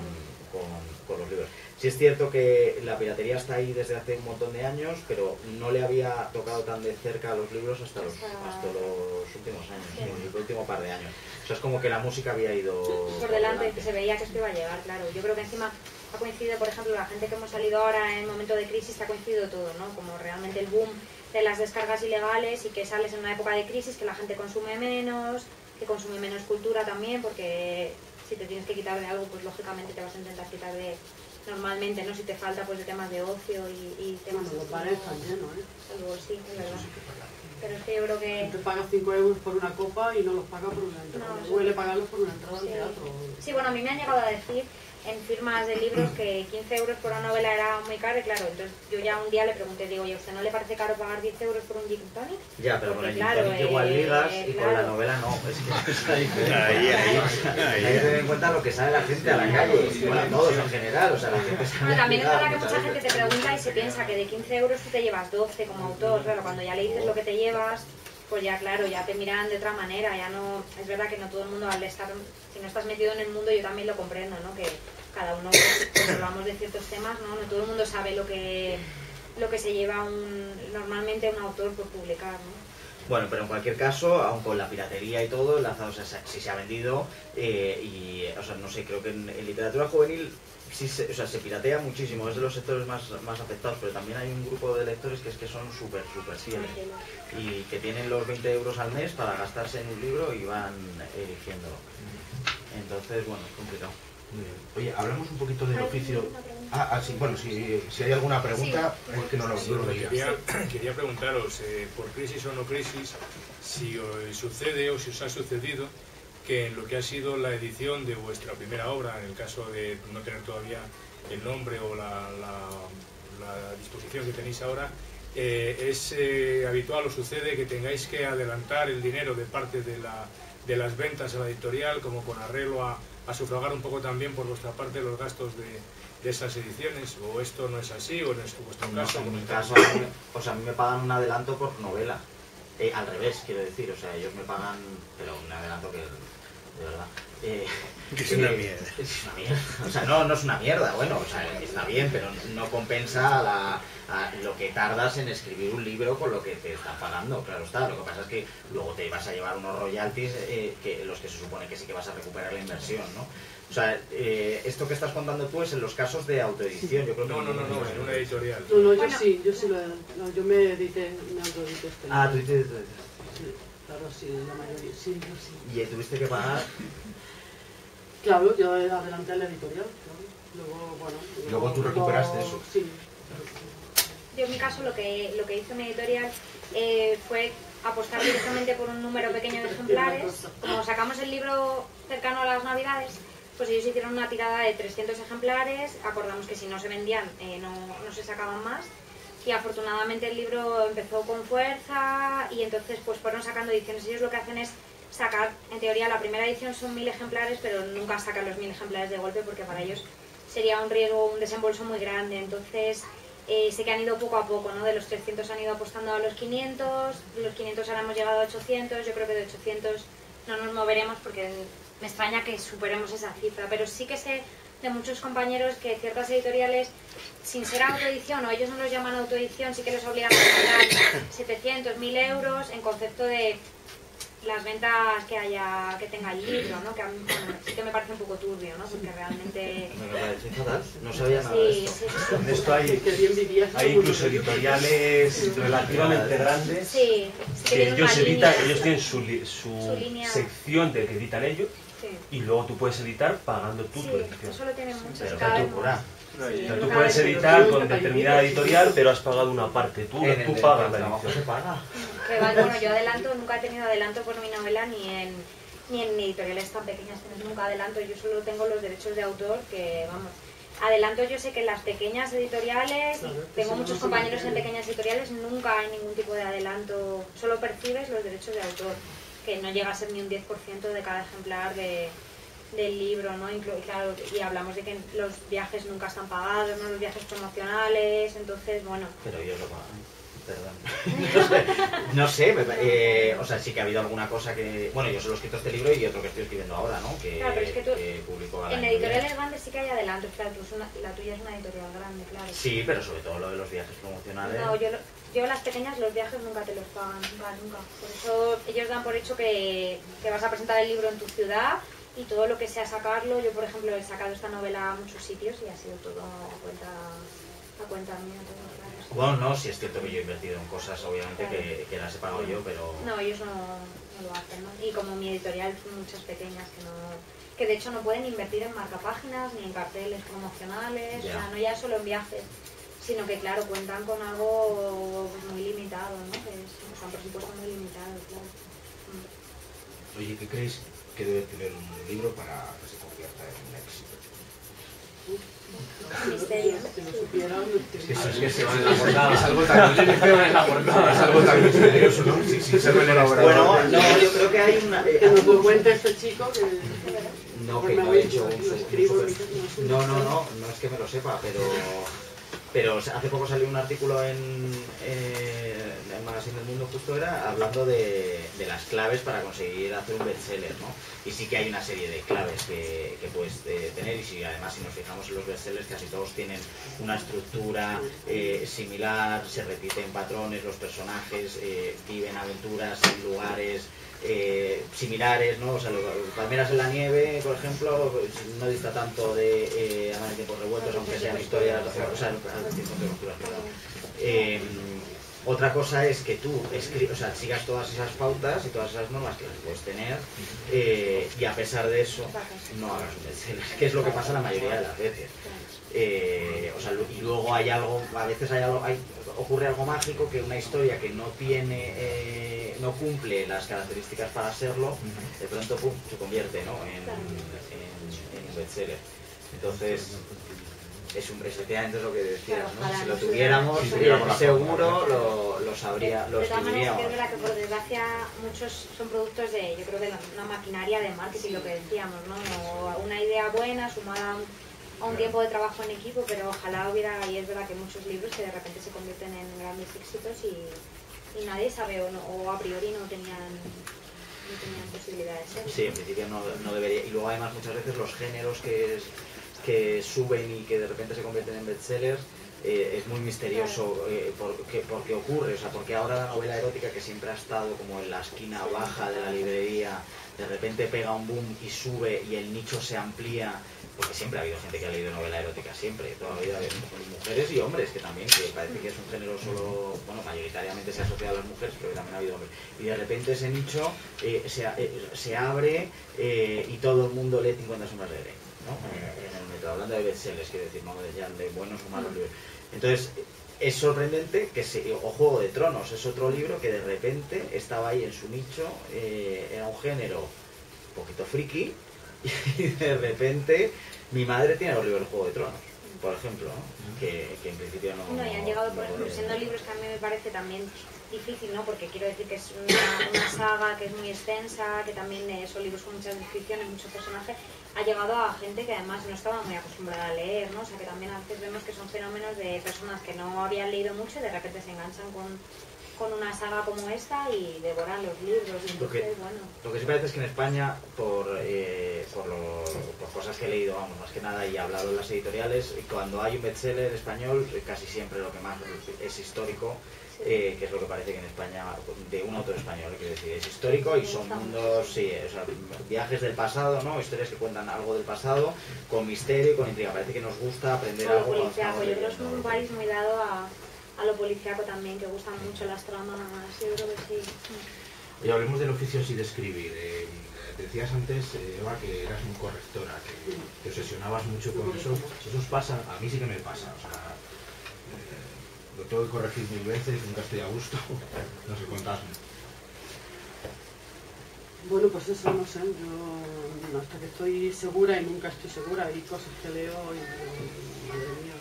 con los libros. Sí es cierto que la piratería está ahí desde hace un montón de años, pero no le había tocado tan de cerca a los libros hasta los últimos años, sí. El último par de años. O sea, es como que la música había ido por delante, que se veía que esto iba a llegar, claro. Yo creo que encima ha coincidido, por ejemplo, la gente que hemos salido ahora en el momento de crisis, ha coincidido todo, ¿no? Como realmente el boom de las descargas ilegales y que sales en una época de crisis, que la gente consume menos, que consume menos cultura también, porque si te tienes que quitar de algo, pues lógicamente te vas a intentar quitar de... Normalmente, ¿no? Si te falta, pues de temas de ocio y temas... Bueno, lo pares también, ¿no? Algo, sí, es verdad. Pero es que yo creo que... Te pagas 5 euros por una copa y no los pagas por una entrada. No, duele pagarlos por una entrada al teatro. Sí, bueno, a mí me han llegado a decir en firmas de libros que 15 euros por una novela era muy caro y claro, entonces yo ya un día le pregunté, digo, ¿y a usted no le parece caro pagar 10 euros por un gin tonic? Ya, pero con el gin tonic igual ligas y con la novela no, es que es la diferencia. Hay que tener en cuenta lo que sabe la gente a la calle, bueno, todos en general, o sea, la gente sabe. Bueno, también es verdad que mucha gente te pregunta y se piensa que de 15 euros tú te llevas 12 como autor, claro, cuando ya le dices lo que te llevas, pues ya claro, ya te miran de otra manera, ya no, es verdad que no todo el mundo al estar, si no estás metido en el mundo, yo también lo comprendo, ¿no? Que cada uno, pues hablamos de ciertos temas, ¿no? No todo el mundo sabe lo que se lleva normalmente un autor por publicar, ¿no? Bueno, pero en cualquier caso, aun con la piratería y todo, Lanzados sí se ha vendido y, o sea, no sé, creo que en literatura juvenil sí se piratea muchísimo, es de los sectores más afectados, pero también hay un grupo de lectores que es que son súper fieles y que tienen los 20 euros al mes para gastarse en un libro y van eligiéndolo. Entonces, bueno, es complicado. Muy bien. Oye, hablamos un poquito del oficio. Sí, bueno, si hay alguna pregunta, sí, es que no lo veía. Quería preguntaros, por crisis o no crisis, si os sucede o si os ha sucedido que en lo que ha sido la edición de vuestra primera obra, en el caso de no tener todavía el nombre o la disposición que tenéis ahora, es habitual o sucede que tengáis que adelantar el dinero de parte de las ventas a la editorial, como con arreglo a sufragar un poco también por vuestra parte los gastos de esas ediciones, o esto no es así, o en vuestro caso... En mi caso, o sea, a mí me pagan un adelanto por novela, al revés, quiero decir, o sea, ellos me pagan, pero un adelanto que, de verdad... que es una mierda. Es una mierda, o sea, no es una mierda, bueno, o sea, está bien, pero no compensa lo que tardas en escribir un libro con lo que te están pagando, claro está. Lo que pasa es que luego te vas a llevar unos royalties los que se supone que sí que vas a recuperar la inversión, ¿no? O sea, esto que estás contando tú es en los casos de autoedición, yo creo que... No, en una editorial. No, yo sí yo me autoedité este libro. ¿Tú hiciste? Sí, claro, sí, la mayoría, sí, yo sí. ¿Y tuviste que pagar? Claro, yo adelanté a la editorial, claro. Luego, bueno... Luego tú recuperaste eso. Sí. Yo en mi caso lo que hizo mi editorial fue apostar directamente por un número pequeño de ejemplares. Como sacamos el libro cercano a las Navidades, pues ellos hicieron una tirada de 300 ejemplares, acordamos que si no se vendían no se sacaban más y afortunadamente el libro empezó con fuerza y entonces pues fueron sacando ediciones. Ellos lo que hacen es sacar, en teoría la primera edición son 1000 ejemplares, pero nunca sacan los 1000 ejemplares de golpe porque para ellos sería un riesgo, un desembolso muy grande. Entonces sé que han ido poco a poco, ¿no? De los 300 han ido apostando a los 500 ahora hemos llegado a 800, yo creo que de 800 no nos moveremos porque me extraña que superemos esa cifra, pero sí que sé de muchos compañeros que ciertas editoriales, sin ser autoedición, o ellos no los llaman autoedición, sí que les obligan a pagar 700, 1000 euros en concepto de las ventas que tenga el libro, ¿no? Que a mí, bueno, sí que me parece un poco turbio, ¿no? Porque realmente... Me parece fatal, no sabía nada de esto. Sí. En esto hay incluso editoriales relativamente grandes que ellos tienen su sección de que editan ellos y luego tú puedes editar pagando tu edición. Eso lo tienen muchos. Pero tú puedes editar con determinada editorial, pero has pagado una parte, tú pagas la edición. Bueno, yo nunca he tenido adelanto por mi novela ni en editoriales tan pequeñas, nunca adelanto, yo solo tengo los derechos de autor que, vamos, adelanto yo sé que en las pequeñas editoriales, tengo muchos compañeros en pequeñas editoriales, nunca hay ningún tipo de adelanto, solo percibes los derechos de autor, que no llega a ser ni un 10% de cada ejemplar del libro, ¿no? Y hablamos de que los viajes nunca están pagados, ¿no? Los viajes promocionales, entonces, bueno... Pero ellos lo pagan. Perdón. No sé, o sea, sí que ha habido alguna cosa que... Bueno, yo solo he escrito este libro y otro que estoy escribiendo ahora, ¿no? Que, claro, pero es que tú, publicó en editoriales grandes sí que hay adelantos, claro, la tuya es una editorial grande, claro. Sí, pero sobre todo lo de los viajes promocionales. No, yo las pequeñas, los viajes nunca te los pagan, nunca. Por eso ellos dan por hecho que vas a presentar el libro en tu ciudad y todo lo que sea sacarlo. Yo, por ejemplo, he sacado esta novela a muchos sitios y ha sido todo a cuenta mía, todo, claro. Bueno, no, sí es cierto que yo he invertido en cosas, obviamente, claro, que las he pagado yo, pero... No, ellos no lo hacen, ¿no? Y como mi editorial, muchas pequeñas que de hecho no pueden invertir en marcapáginas ni en carteles promocionales, ya. O sea, no ya solo en viajes, sino que, claro, cuentan con algo muy limitado, ¿no? O sea, un presupuesto muy limitado, claro. Oye, ¿qué creéis que debe tener un libro para que se convierta en un éxito? Misterio. Si lo supieran, Es que se van en la portada. Es algo tan misterioso, ¿no? Sin ser bueno, no, yo creo que hay una... que nos lo cuenta este chico que... No, que no he hecho lo escribo, no es que me lo sepa, pero hace poco salió un artículo en el Magazine del Mundo, justo era, hablando de las claves para conseguir hacer un bestseller, ¿no? Y sí que hay una serie de claves que puedes tener, y si además si nos fijamos en los bestsellers, casi todos tienen una estructura similar, se repiten patrones, los personajes viven aventuras en lugares similares, ¿no? O sea, Palmeras en la nieve, por ejemplo, no dista tanto de Amar en tiempos revueltos, aunque sean historias, o sea, otra cosa es que tú sigas todas esas pautas y todas esas normas que las puedes tener y a pesar de eso no hagas un bestseller, que es lo que pasa la mayoría de las veces. Y luego hay algo, a veces ocurre algo mágico, que una historia que no tiene, no cumple las características para serlo, de pronto pum, se convierte, ¿no? en un bestseller. Entonces, efectivamente es lo que decías, ¿no? Si lo tuviéramos, seguro lo escribiríamos. De todas maneras, es verdad que por desgracia muchos son productos de, yo creo, de una maquinaria de marketing, lo que decíamos, ¿no? Una idea buena sumada a un tiempo de trabajo en equipo, pero ojalá hubiera, y es verdad que muchos libros que de repente se convierten en grandes éxitos y nadie sabe o a priori no tenían posibilidad de ser. Sí, en principio no debería. Y luego además muchas veces los géneros que suben y que de repente se convierten en bestsellers, es muy misterioso por qué ocurre, o sea, porque ahora la novela erótica, que siempre ha estado como en la esquina baja de la librería, de repente pega un boom y sube y el nicho se amplía, porque siempre ha habido gente que ha leído novela erótica, siempre, toda la vida, mujeres y hombres, que también, que parece que es un género solo, bueno, mayoritariamente se asocia a las mujeres, pero que también ha habido hombres, y de repente ese nicho se abre y todo el mundo lee 50 sombras de Grey, ¿no? En el metro, hablando de bestsellers, quiero decir, no de buenos o malos libros. Entonces, es sorprendente que o Juego de Tronos es otro libro que de repente estaba ahí en su nicho, era un género un poquito friki, y de repente mi madre tiene los libros de Juego de Tronos, por ejemplo, ¿no? que en principio no... No, y han llegado, por ejemplo, siendo libros que a mí me parece también difícil, ¿no? Porque quiero decir que es una saga que es muy extensa, que también son libros con muchas descripciones, muchos personajes, ha llegado a gente que además no estaba muy acostumbrada a leer, ¿no? O sea, que también a veces vemos que son fenómenos de personas que no habían leído mucho y de repente se enganchan con una saga como esta y devoran los libros. Entonces, lo que sí parece es que en España, por cosas que he leído, vamos, más que nada, y he hablado en las editoriales, cuando hay un bestseller español, casi siempre lo que más es histórico, que es lo que parece que en España, de un autor español, quiero decir, es histórico y son mundos, sí, o sea, viajes del pasado, ¿no? Historias que cuentan algo del pasado, con misterio y con intriga. Parece que nos gusta aprender algo. Yo creo que es un país muy dado a lo policíaco también, que gustan mucho las tramas, yo creo que sí. Oye, hablemos del oficio así de escribir. Decías antes, Eva, que eras muy correctora, que te obsesionabas mucho con eso. ¿Eso os pasa? A mí sí que me pasa. O sea, lo tengo que corregir 1000 veces, nunca estoy a gusto. No sé, contadme. Bueno, pues eso, no sé, yo hasta que estoy segura y nunca estoy segura, hay cosas que leo y madre mía,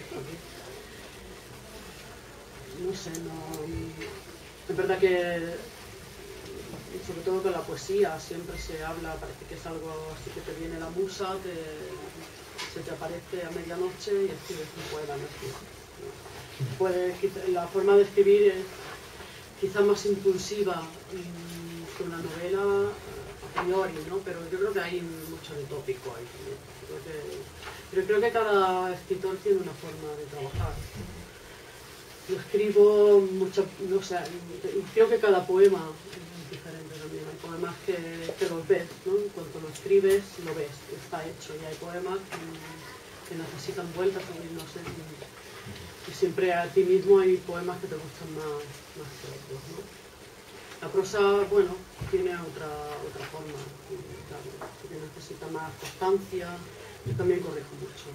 no sé, es verdad que sobre todo con la poesía siempre se habla, parece que es algo así que te viene la musa, se te aparece a medianoche y escribes un poema, ¿no? la forma de escribir es quizá más impulsiva que una novela a priori, ¿no? Pero yo creo que hay mucho de tópico ahí también. Pero creo que cada escritor tiene una forma de trabajar. Yo escribo mucho, no sé, creo que cada poema es diferente también. Hay poemas que los ves, ¿no? Cuando lo escribes, lo ves, está hecho. Y hay poemas que necesitan vueltas, no sé. Y siempre a ti mismo hay poemas que te gustan más que otros, ¿no? La prosa, bueno, tiene otra forma, claro, que necesita más constancia. Yo también corrijo mucho.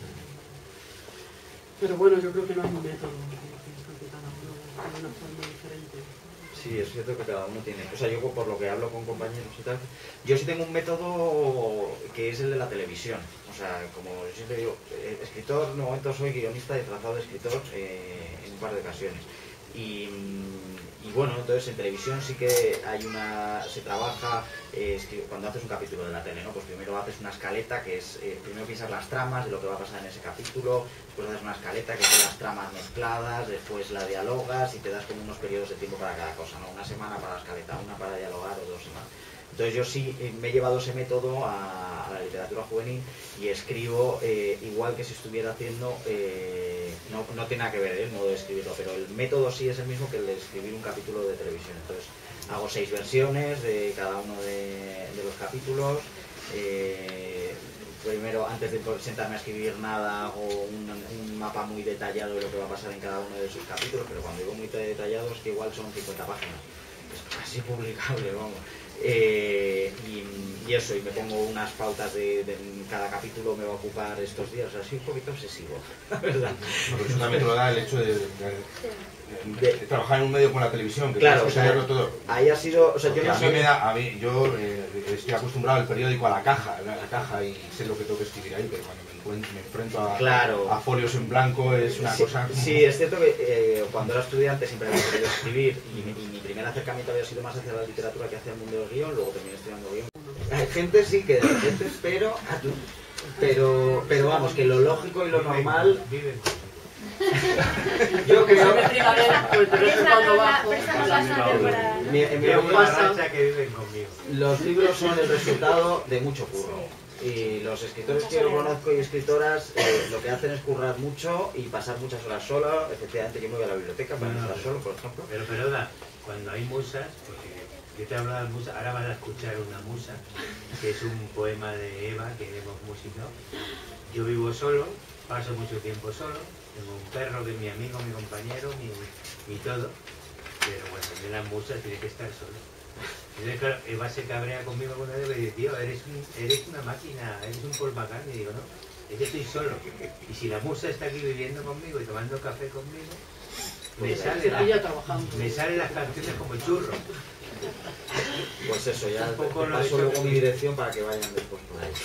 Pero bueno, yo creo que no hay un método, que cada uno tiene una forma diferente. Sí, es cierto que cada uno tiene. O sea, yo por lo que hablo con compañeros y tal, yo sí tengo un método que es el de la televisión. O sea, como yo siempre digo, escritor, de momento soy guionista disfrazado de escritor en un par de ocasiones. Y bueno, entonces en televisión sí que se trabaja, cuando haces un capítulo de la tele, ¿no? Pues primero haces una escaleta que es, primero piensas las tramas de lo que va a pasar en ese capítulo, después haces una escaleta que son las tramas mezcladas, después la dialogas y te das como unos periodos de tiempo para cada cosa, ¿no? Una semana para la escaleta, una para dialogar o 2 semanas. Entonces yo sí me he llevado ese método a la literatura juvenil y escribo igual que si estuviera haciendo, no tiene nada que ver el modo de escribirlo, pero el método sí es el mismo que el de escribir un capítulo de televisión. Entonces hago 6 versiones de cada uno de los capítulos. Primero, antes de sentarme a escribir nada, hago un mapa muy detallado de lo que va a pasar en cada uno de sus capítulos, pero cuando digo muy detallado es que igual son 50 páginas. Es casi publicable, vamos. Y eso, y me pongo unas pautas de cada capítulo me va a ocupar estos días, o sea, soy un poquito obsesivo, la verdad. No, pero eso también te lo da el hecho de trabajar en un medio como la televisión, que claro, o sea, todo. Ahí ha sido, o sea, yo no yo estoy acostumbrado al periódico, a la caja y sé lo que tengo que escribir ahí, pero cuando me enfrento a folios en blanco es una cosa... Sí, es cierto que cuando era estudiante siempre había querido escribir y mi primer acercamiento había sido más hacia la literatura que hacia el mundo del guión, luego terminé estudiando guión. Hay gente sí que de repente pero vamos, que lo lógico y lo normal... Yo creo los libros son el resultado de mucho curro y los escritores que yo conozco y escritoras lo que hacen es currar mucho y pasar muchas horas solo. Efectivamente yo me voy a la biblioteca para no estar solo, por ejemplo. Pero perdona, cuando hay musas, porque yo te he hablado de musas, ahora vas a escuchar una musa que es un poema de Eva que hemos musicado. Yo vivo solo, paso mucho tiempo solo. Tengo un perro que es mi amigo, mi compañero, mi todo, pero bueno, de las musas tiene que estar solo. Entonces, claro, Eva se cabrea conmigo con él y dice, tío, eres una máquina, eres un Paul McCartney. Y digo, no, es que estoy solo. Y si la musa está aquí viviendo conmigo y tomando café conmigo, me salen las canciones como churro. Pues eso, ya te paso luego mi dirección para que vayan después por ahí.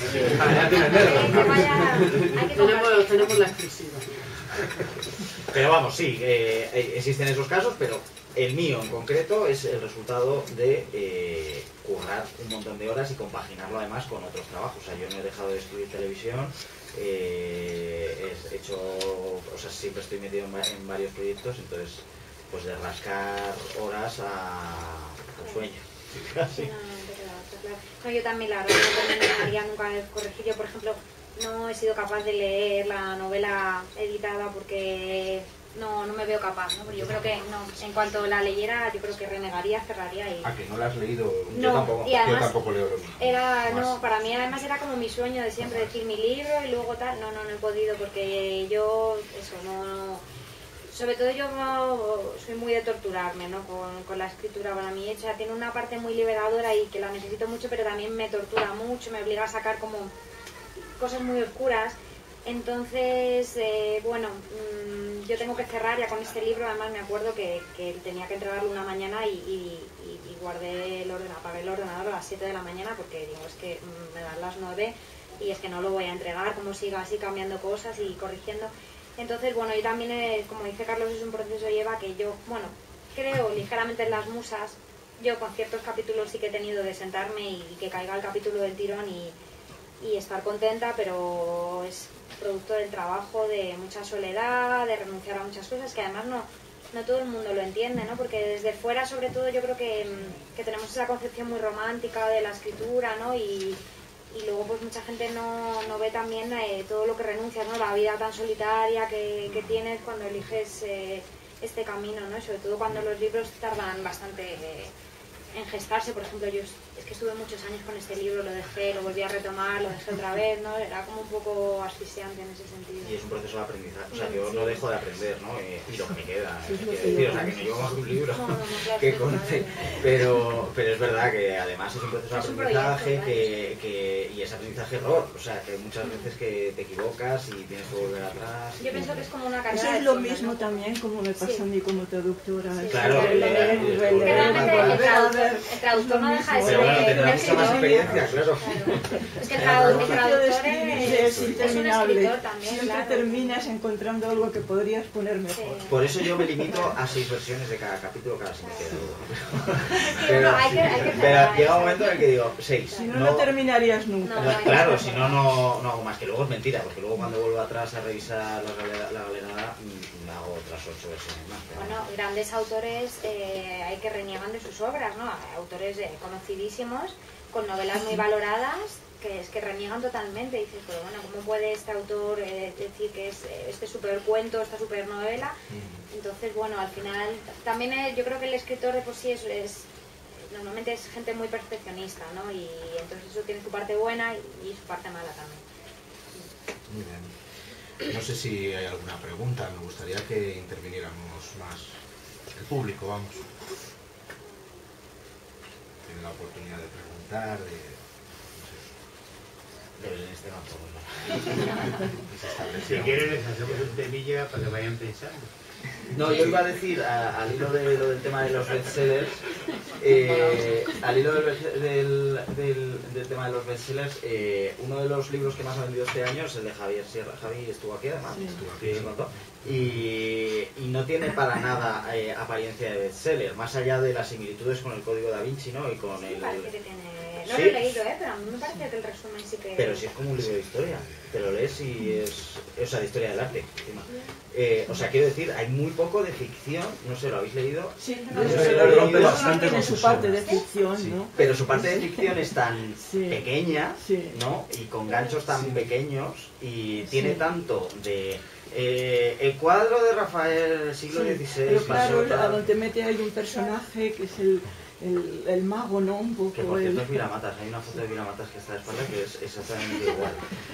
Tenemos la exclusiva. Pero vamos, sí, existen esos casos, pero el mío en concreto es el resultado de currar un montón de horas y compaginarlo además con otros trabajos. O sea, yo no he dejado de escribir televisión, he hecho, o sea, siempre estoy metido en varios proyectos, entonces pues de rascar horas al sueño. Sí. No, yo también, la verdad, no terminaría nunca de corregir. Yo, por ejemplo, no he sido capaz de leer la novela editada porque no me veo capaz, ¿no? Porque yo creo que no, en cuanto la leyera, yo creo que renegaría, cerraría y... ¿A que no la has leído? No, yo tampoco, y además, yo tampoco leo lo mismo. No, para mí además era como mi sueño de siempre decir mi libro y luego tal. No he podido porque yo, eso, no... Sobre todo yo soy muy de torturarme, ¿no? con la escritura. Para mí hecha tiene una parte muy liberadora y que la necesito mucho, pero también me tortura mucho, me obliga a sacar como cosas muy oscuras. Entonces, yo tengo que cerrar ya con este libro. Además me acuerdo que tenía que entregarlo una mañana y guardé apagué el ordenador a las 7 de la mañana porque digo, es que me dan las 9 y es que no lo voy a entregar, como siga así cambiando cosas y corrigiendo. Entonces, bueno, yo también, como dice Carlos, es un proceso lleva que yo, creo ligeramente en las musas. Yo con ciertos capítulos sí que he tenido de sentarme y que caiga el capítulo del tirón y estar contenta, pero es producto del trabajo, de mucha soledad, de renunciar a muchas cosas que además no todo el mundo lo entiende, ¿no? Porque desde fuera, sobre todo, yo creo que tenemos esa concepción muy romántica de la escritura, ¿no? Y luego pues mucha gente no ve también todo lo que renuncias, ¿no? La vida tan solitaria que tienes cuando eliges este camino, ¿no? Y sobre todo cuando los libros tardan bastante en gestarse. Por ejemplo, yo es que estuve muchos años con este libro, lo dejé, lo volví a retomar, lo dejé otra vez, ¿no? Era como un poco asfixiante en ese sentido. Y es un proceso de aprendizaje, o sea, yo no dejo de aprender, ¿no? Y lo que me queda, o sea, que me llevo más de un libro que conté, pero es verdad que además es un proceso de aprendizaje y es aprendizaje-error, o sea, que muchas veces que te equivocas y tienes que volver atrás. Yo pienso que es como una carrera. Eso es lo mismo también como me pasa a mí como traductora. Claro, el traductor no deja de ser... Pero bueno, tendrá mucha más experiencia, claro. Es que el traductor es interminable. Un escritor también, siempre terminas encontrando algo que podrías poner mejor. Por eso yo me limito a 6 versiones de cada capítulo, cada si me queda. Pero llega un momento en el que digo 6. Si no terminarías nunca. Claro, si no hago más, que luego es mentira, porque luego cuando vuelvo atrás a revisar la galerada me hago otras 8 versiones más. Bueno, grandes autores hay que reniegan de sus obras, ¿no? Autores conocidísimos, con novelas muy valoradas, que reniegan totalmente. Y dices, pero bueno, ¿cómo puede este autor decir que es este supercuento, esta supernovela? Entonces, bueno, al final, también yo creo que el escritor de por sí normalmente es gente muy perfeccionista, ¿no? Y entonces eso tiene su parte buena y su parte mala también. Muy bien. No sé si hay alguna pregunta, me gustaría que interviniéramos más. El público, vamos. Tiene la oportunidad de preguntar, Si quieren les hacemos un temilla para que vayan pensando. No, yo iba a decir, al hilo de lo del tema de los bestsellers, al hilo del tema de los bestsellers, uno de los libros que más ha vendido este año es el de Javier Sierra. Javi estuvo aquí además, y no tiene para nada apariencia de bestseller, más allá de las similitudes con el Código Da Vinci, ¿no? Y con el... Parece que tiene... No lo he leído, pero a mí me parece que el resumen sí que... Pero si es como un libro de historia, te lo lees y es... O sea, de historia del arte, encima. O sea, quiero decir, hay muy poco de ficción, no sé, ¿lo habéis leído? Sí, rompe bastante con su parte de ficción, ¿no? Pero su parte de ficción es tan pequeña, ¿no? Y con ganchos tan pequeños, y tiene tanto de... el cuadro de Rafael del siglo XVI... Pero claro, a donde mete hay un personaje que es el mago, ¿no? Un poco. Que por cierto es Vilamatas, hay una foto de Vilamatas que está de espalda que es exactamente igual.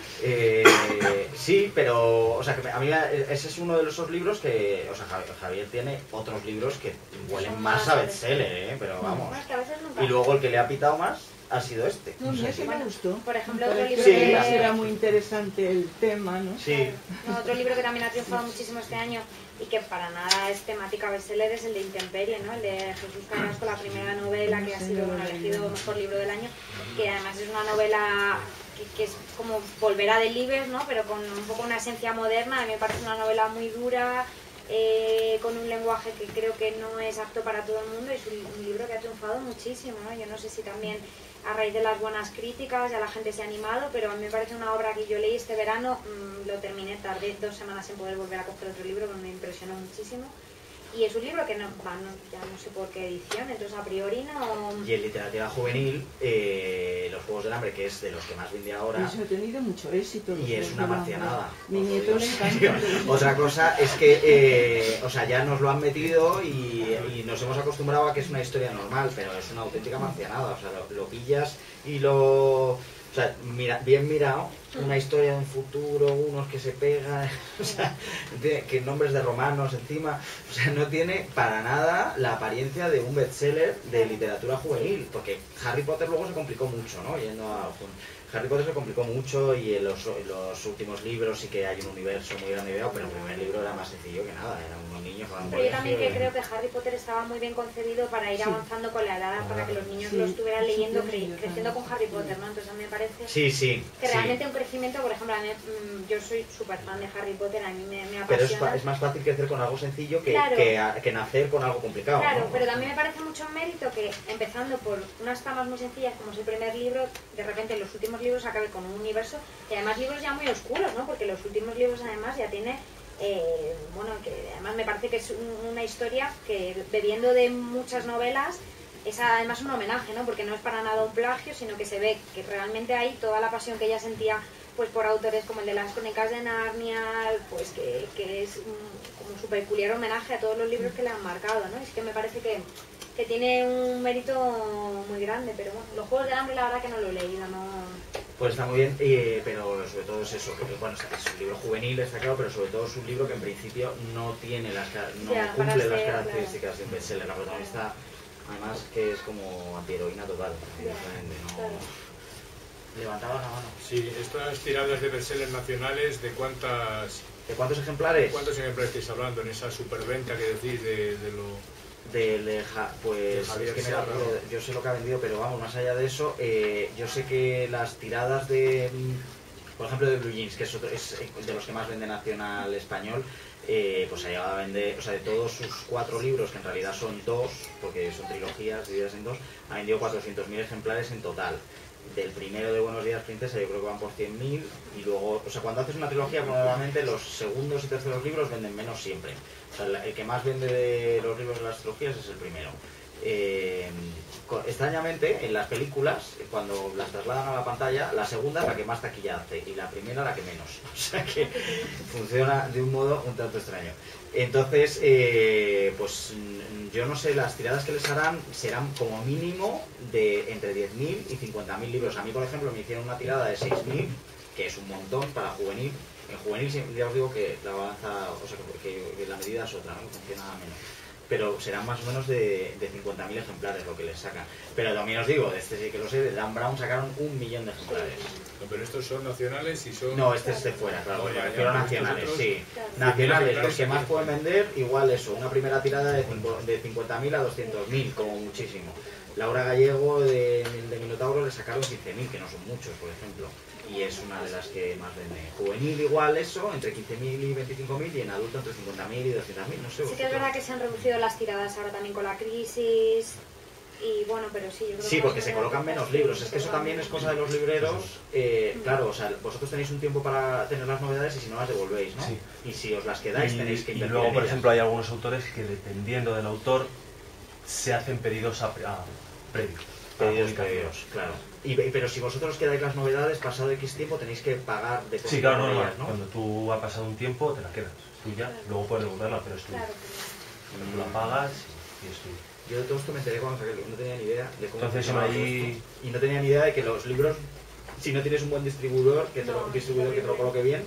Sí, pero, o sea, que a mí ese es uno de esos libros que, o sea, Javier tiene otros libros que huelen más a bestseller, pero vamos. Y luego el que le ha pitado más ha sido este. No, ese me gustó. Por ejemplo, otro libro que era muy interesante el tema, ¿no? Sí. No, otro libro que también ha triunfado muchísimo este año y que para nada es temática bestseller es el de Intemperie, ¿no? El de Jesús Carrasco, la primera novela que ha sido elegido mejor libro del año, que además es una novela que es como volver a Delibes, ¿no? Pero con un poco una esencia moderna. A mí me parece una novela muy dura, con un lenguaje que creo que no es apto para todo el mundo, y es un libro que ha triunfado muchísimo, ¿no? Yo no sé si también a raíz de las buenas críticas ya la gente se ha animado, pero a mí me parece una obra que yo leí este verano, lo terminé, tardé 2 semanas en poder volver a coger otro libro, que me impresionó muchísimo. Y es un libro que ya no sé por qué edición, entonces a priori no... Y en literatura juvenil, Los Juegos del Hambre, que es de los que más vende ahora... Eso ha tenido mucho éxito. Y es una marcianada. Mi nieto le encanta. Otra cosa es que, o sea, ya nos lo han metido y nos hemos acostumbrado a que es una historia normal, pero es una auténtica marcianada. O sea, lo pillas y lo... O sea, bien mirado, una historia de un futuro, unos que se pegan, o sea, que nombres de romanos encima, o sea, no tiene para nada la apariencia de un bestseller de literatura juvenil, porque Harry Potter luego se complicó mucho, ¿no? Harry Potter se complicó mucho y en los últimos libros sí que hay un universo muy grande, pero el primer libro era más sencillo que nada, eran unos niños que van por... Pero yo también creo que Harry Potter estaba muy bien concebido para ir avanzando con la edad, para que los niños lo estuvieran leyendo, creciendo con Harry Potter, ¿no? Entonces a mí me parece que realmente un crecimiento, por ejemplo, a mí, yo soy súper fan de Harry Potter, a mí me apasiona. Pero es más fácil crecer con algo sencillo que, claro, que nacer con algo complicado. Claro, ¿no? pero también me parece mucho mérito que, empezando por unas tramas muy sencillas, como es el primer libro, de repente en los últimos libros acabe con un universo, y además libros ya muy oscuros, ¿no? Porque los últimos libros además ya tiene... bueno, que además me parece que es una historia que, bebiendo de muchas novelas, es además un homenaje, ¿no? Porque no es para nada un plagio, sino que se ve que realmente hay toda la pasión que ella sentía pues por autores como el de las Crónicas de Narnia, pues que es como su peculiar homenaje a todos los libros que le han marcado, ¿no? Es que me parece que tiene un mérito muy grande, pero bueno, los Juegos del Hambre la verdad que no lo he leído, no... Pues está muy bien, pero sobre todo es eso, que bueno, es un libro juvenil, está claro, pero sobre todo es un libro que en principio no tiene cumple las características de un bestseller. La protagonista, además, que es como antiheroína total, Levantaba la mano. Sí, estas tiradas de bestsellers nacionales, ¿de cuántos ejemplares? ¿De cuántos ejemplares estáis hablando en esa superventa que decís de lo...? Pues Javier es que Sierra, yo sé lo que ha vendido, pero vamos, más allá de eso, yo sé que las tiradas de, por ejemplo, de Blue Jeans, que es de los que más vende nacional español, pues ha llegado a vender, o sea, de todos sus 4 libros, que en realidad son 2, porque son trilogías divididas en 2, ha vendido 400.000 ejemplares en total. Del primero de Buenos Días Princesa yo creo que van por 100.000, y luego, o sea, cuando haces una trilogía, normalmente los segundos y terceros libros venden menos siempre. O sea, el que más vende de los libros de las trilogías es el primero. Extrañamente, en las películas, cuando las trasladan a la pantalla, la segunda es la que más taquilla hace y la primera la que menos. O sea que funciona de un modo un tanto extraño. Entonces, pues yo no sé, las tiradas que les harán serán como mínimo de entre 10.000 y 50.000 libros. A mí, por ejemplo, me hicieron una tirada de 6.000, que es un montón para juvenil. En juvenil ya os digo que la balanza, o sea, que la medida es otra, ¿no? Funciona menos. Pero serán más o menos de 50.000 ejemplares lo que les sacan. Pero también os digo, este sí que lo sé, de Dan Brown sacaron 1 millón de ejemplares. No, pero estos son nacionales y son... No, este es de fuera, claro, No, me refiero a nacionales, sí. Nacionales, los que más pueden vender, igual eso, una primera tirada de 50.000 a 200.000, como muchísimo. Laura Gallego de Minotauro le sacaron 15.000, que no son muchos, por ejemplo. Y es una de las que más vende. Juvenil igual eso, entre 15.000 y 25.000, y en adulto entre 50.000 y 200.000, no sé. Sí que es verdad que se han reducido las tiradas ahora también con la crisis, y bueno, pero sí, yo creo sí, que porque se colocan menos libros. Es que eso también es cosa de los libreros. Claro, o sea, vosotros tenéis un tiempo para tener las novedades y si no las devolvéis, ¿no? Sí. Y si os las quedáis tenéis que invertir. Y luego, en por ellas. ejemplo, hay algunos autores que dependiendo del autor se hacen pedidos previos. Pedidos previos, claro. Pero si vosotros os quedáis las novedades, pasado X tiempo tenéis que pagar de cosas. Sí, claro, por no, ellas, ¿no? Cuando tú ha pasado un tiempo te la quedas, es tuya, luego puedes devolverla, pero es tuya. Cuando tú la pagas y es tuya. Yo de todo esto me enteré cuando saqué el libro, no tenía ni idea de cómo Entonces, funcionaba ahí... esto. Y no tenía ni idea de que los libros, si no tienes un buen distribuidor, que te lo coloque bien,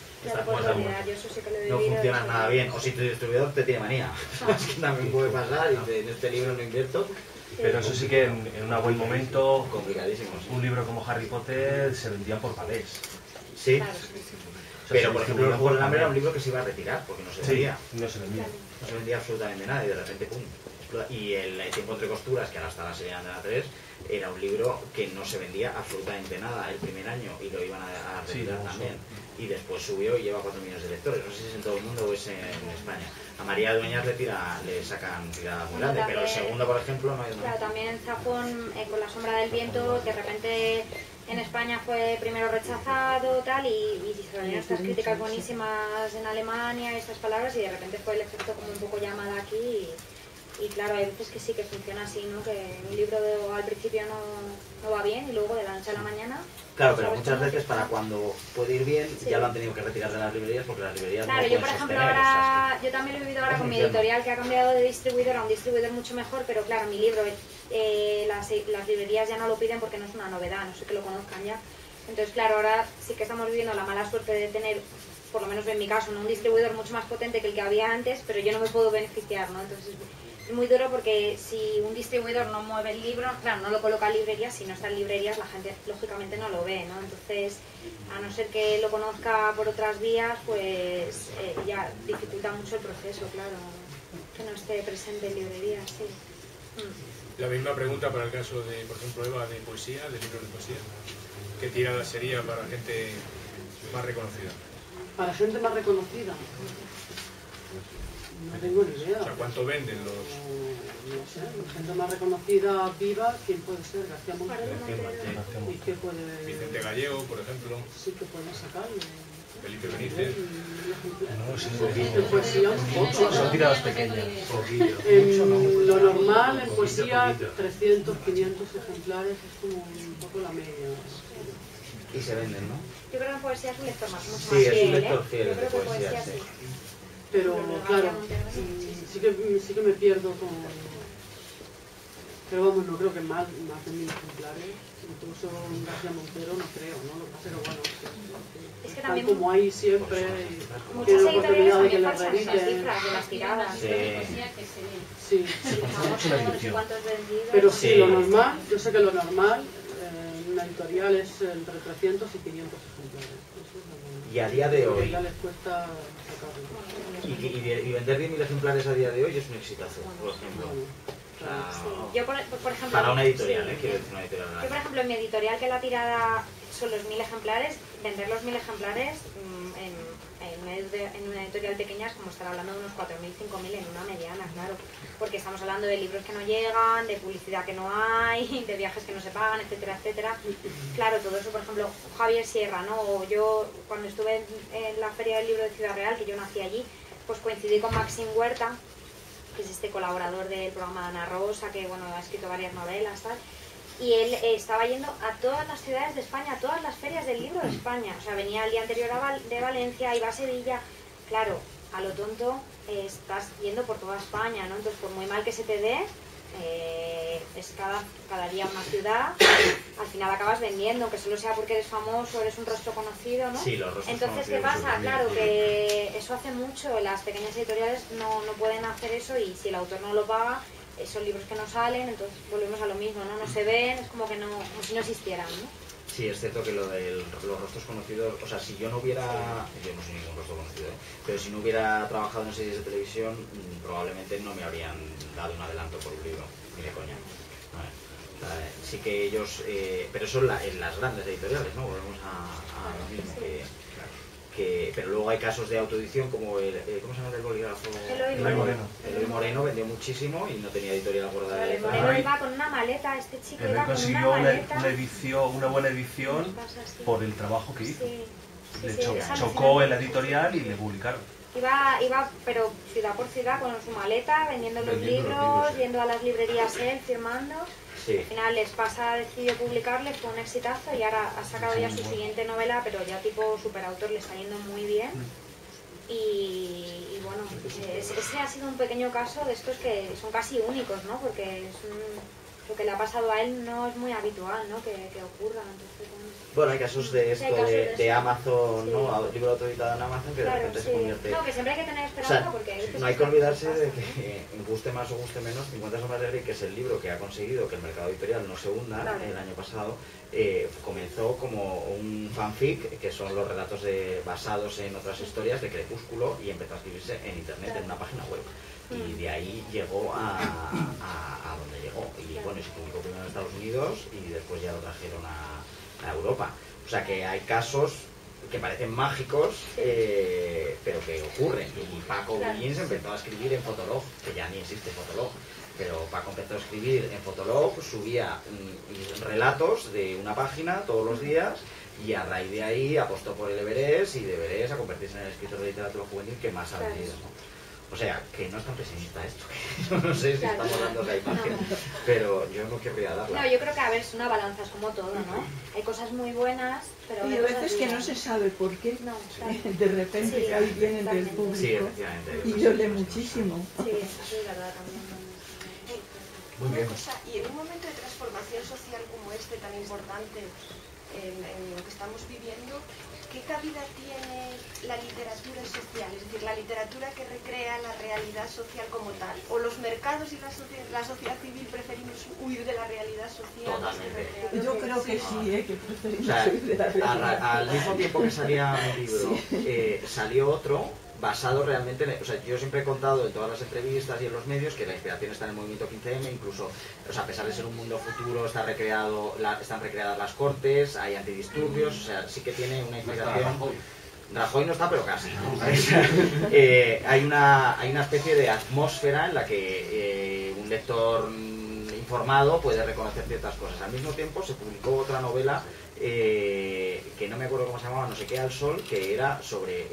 no funcionan nada bien. O si tu distribuidor te tiene manía. Es que también puede pasar y en este libro no invierto. Pero eso sí que en un buen momento, complicadísimo, sí. Un libro como Harry Potter se vendía por palés. Sí, o sea, pero por ejemplo, Los Juegos del Hambre era un libro que se iba a retirar porque no se vendía. No se vendía. No se vendía absolutamente nada y de repente, pum. Y el Tiempo entre costuras, que ahora está la serie de Antena 3, era un libro que no se vendía absolutamente nada el primer año y lo iban a retirar también. Y después subió y lleva 4 millones de lectores. No sé si es en todo el mundo o es en España. A María Dueñas le sacan tirada muy grande, pero el segundo, por ejemplo, no hay nada. Claro, también Zafón, con La sombra del viento, de repente en España fue primero rechazado tal y se salieron estas críticas buenísimas en Alemania, estas palabras, y de repente fue el efecto como un poco llamada aquí. Y claro, hay veces que sí que funciona así, ¿no? Que un libro al principio no va bien y luego de la noche a la mañana... Claro, pero muchas veces para cuando puede ir bien ya lo han tenido que retirar de las librerías porque las librerías no pueden yo por ejemplo ahora, yo también lo he vivido ahora con mi editorial, que ha cambiado de distribuidor a un distribuidor mucho mejor, pero claro, mi libro, las librerías ya no lo piden porque no es una novedad, no sé que lo conozcan ya. Entonces claro, ahora sí que estamos viviendo la mala suerte de tener, por lo menos en mi caso, un distribuidor mucho más potente que el que había antes, pero yo no me puedo beneficiar, ¿no? Entonces es muy duro porque si un distribuidor no mueve el libro, claro, no lo coloca en librerías, si no está en librerías la gente lógicamente no lo ve, ¿no? Entonces, a no ser que lo conozca por otras vías, pues ya dificulta mucho el proceso, claro, que no esté presente en librerías, sí. La misma pregunta para el caso de, por ejemplo, Eva, de poesía, de libros de poesía. ¿qué tirada sería para gente más reconocida? Para gente más reconocida. No tengo ni idea. O sea, ¿cuánto venden los...? No sé, gente más reconocida, viva, ¿quién puede ser? García Montero. ¿Y qué puede...? Vicente Gallego, por ejemplo. Sí, que puede sacarle. Felipe Benítez. No, sí, En poesía un poco. son tiradas pequeñas. En lo normal, en poesía, 300, 500 ejemplares es como un poco la media. Y se venden, ¿no? Yo creo que en poesía es un lector mucho más Sí, fiel, es un lector fiel Yo de creo que poesía, sí. Pero claro, sí que me pierdo con... Pero vamos, no creo que más de 1000 ejemplares. Incluso en García Montero no creo, ¿no? Pero bueno, es que tal también como hay siempre, muchas tiene editoriales oportunidad de que también la pasan esas reediten. cifras de las tiradas. Sí, Vamos, no sé cuántos vendidos. pero sí, lo normal, yo sé que lo normal en una editorial es entre 300 y 500 ejemplares. Eso es lo normal. Y a día de hoy, Ya les cuesta sacarlo. y vender 10.000 ejemplares a día de hoy es un exitazo, por ejemplo. O sea, Yo, por ejemplo, para una editorial, sí. quiero decir una editorial. Yo, por ejemplo, en mi editorial, que la tirada son los 1000 ejemplares, vender los 1000 ejemplares en una editorial pequeña es como estar hablando de unos 4.000, 5.000 en una mediana, claro. Porque estamos hablando de libros que no llegan, de publicidad que no hay, de viajes que no se pagan, etcétera, etcétera. Claro, todo eso, por ejemplo, Javier Sierra, ¿no? O yo, cuando estuve en la Feria del Libro de Ciudad Real, que yo nací allí, pues coincidí con Maxim Huerta, que es este colaborador del programa de Ana Rosa, que bueno, ha escrito varias novelas, tal. Y él estaba yendo a todas las ciudades de España, a todas las ferias del libro de España. O sea, venía el día anterior de Valencia, iba a Sevilla. Claro, a lo tonto estás yendo por toda España, ¿no? Entonces, por muy mal que se te dé, es cada día una ciudad. Al final acabas vendiendo, que solo sea porque eres famoso, eres un rostro conocido, ¿no? Sí, los rostros Entonces, ¿qué conocidos pasa? son Claro, también. que eso hace mucho. Las pequeñas editoriales no pueden hacer eso y si el autor no lo paga, son libros que no salen, entonces volvemos a lo mismo, ¿no? No se ven, es como que no, como si no existieran, ¿no? Sí, es cierto que lo de los rostros conocidos, o sea, si yo no hubiera, yo no soy ningún rostro conocido, pero si no hubiera trabajado en series de televisión, probablemente no me habrían dado un adelanto por un libro, ni de coña. Sí que ellos, pero eso en las grandes editoriales, ¿no? Volvemos a lo mismo, pero luego hay casos de autoedición como ¿cómo se llama el bolígrafo? Eloy Moreno. Eloy Moreno vendió muchísimo y no tenía editorial acordada. Eloy Moreno iba con una maleta, este chico iba con consiguió una maleta. una buena edición por el trabajo que hizo. Sí, De sí, hecho, es chocó alucinante. en la editorial y le publicaron. Iba, pero ciudad por ciudad con su maleta, vendiendo los libros, sí. yendo a las librerías él, firmando. Sí. Al final Espasa decidió publicarle, fue un exitazo y ahora ha sacado ya su siguiente novela, pero ya tipo superautor, le está yendo muy bien. Y bueno, ese ha sido un pequeño caso de estos que son casi únicos, ¿no? Porque lo que le ha pasado a él no es muy habitual, ¿no? Que ocurra. Entonces, Bueno, hay casos de esto, hay casos de Amazon, sí. ¿no? Libro autoeditado en Amazon que de repente se convierte... No, que siempre hay que tener O esperanza sea, porque... no hay que olvidarse de que, guste más o guste menos, 50 sombras de Grey, que es el libro que ha conseguido que el mercado editorial no se hunda el año pasado, comenzó como un fanfic, que son los relatos basados en otras historias de Crepúsculo, y empezó a escribirse en internet, en una página web. Y de ahí llegó a donde llegó. Y bueno, se publicó primero en Estados Unidos y después ya lo trajeron a Europa. O sea que hay casos que parecen mágicos, pero que ocurren. Y Paco Bullins empezó a escribir en Fotolog, que ya ni existe Fotolog, pero Paco empezó a escribir en Fotolog, subía relatos de una página todos los días, y a raíz de ahí apostó por el Everest, y de Everest a convertirse en el escritor de literatura juvenil que más ha vendido, ¿no? O sea, que no es tan pesimista esto, que yo no sé si estamos dando la imagen, pero yo no querría darla. No, yo creo que a ver, es una balanza, es como todo, ¿no? Hay cosas muy buenas, pero... Y a veces que no se sabe por qué, de repente cae bien entre el público. Sí, efectivamente. Y yo leo muchísimo. Sí, eso es verdad también. Muy bien. Una cosa, y en un momento de transformación social como este tan importante en lo que estamos viviendo, ¿qué cabida tiene la literatura social? Es decir, la literatura que recrea la realidad social como tal. ¿O los mercados y la sociedad civil preferimos huir de la realidad social? Totalmente. Yo creo que sí, que preferimos O sea, huir de la realidad. al mismo tiempo que salía un libro, salió otro basado realmente en... O sea, yo siempre he contado en todas las entrevistas y en los medios que la inspiración está en el movimiento 15M, incluso, o sea, a pesar de ser un mundo futuro, están recreadas las cortes, hay antidisturbios, o sea, sí que tiene una inspiración... Rajoy no está, pero casi, ¿no? Hay una especie de atmósfera en la que un lector informado puede reconocer ciertas cosas. Al mismo tiempo se publicó otra novela que no me acuerdo cómo se llamaba, no sé qué, al sol, que era sobre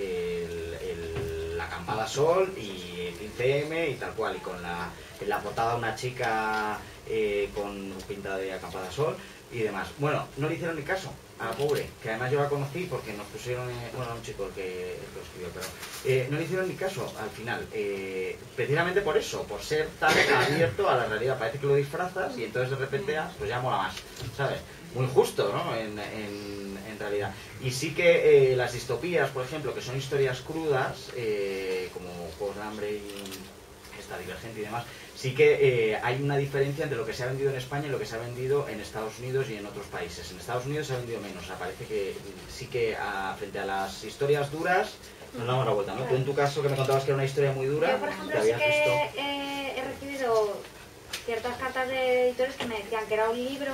la acampada Sol y el 15M y tal cual, y con en la portada una chica con pinta de acampada Sol y demás. Bueno, no le hicieron ni caso a la pobre, que además yo la conocí porque nos pusieron, bueno, un chico el que lo escribió, pero no le hicieron ni caso al final, precisamente por eso, por ser tan abierto a la realidad. Parece que lo disfrazas y entonces de repente pues ya mola más, ¿sabes? Muy justo, ¿no? En realidad. Y sí que las distopías, por ejemplo, que son historias crudas, como Juegos de Hambre y esta Divergente y demás, sí que hay una diferencia entre lo que se ha vendido en España y lo que se ha vendido en Estados Unidos y en otros países. En Estados Unidos se ha vendido menos, o sea, parece que sí que frente a las historias duras nos damos la vuelta, ¿no? Tú en tu caso, que me contabas que era una historia muy dura, yo, por ejemplo, sí que he recibido ciertas cartas de editores que me decían que era un libro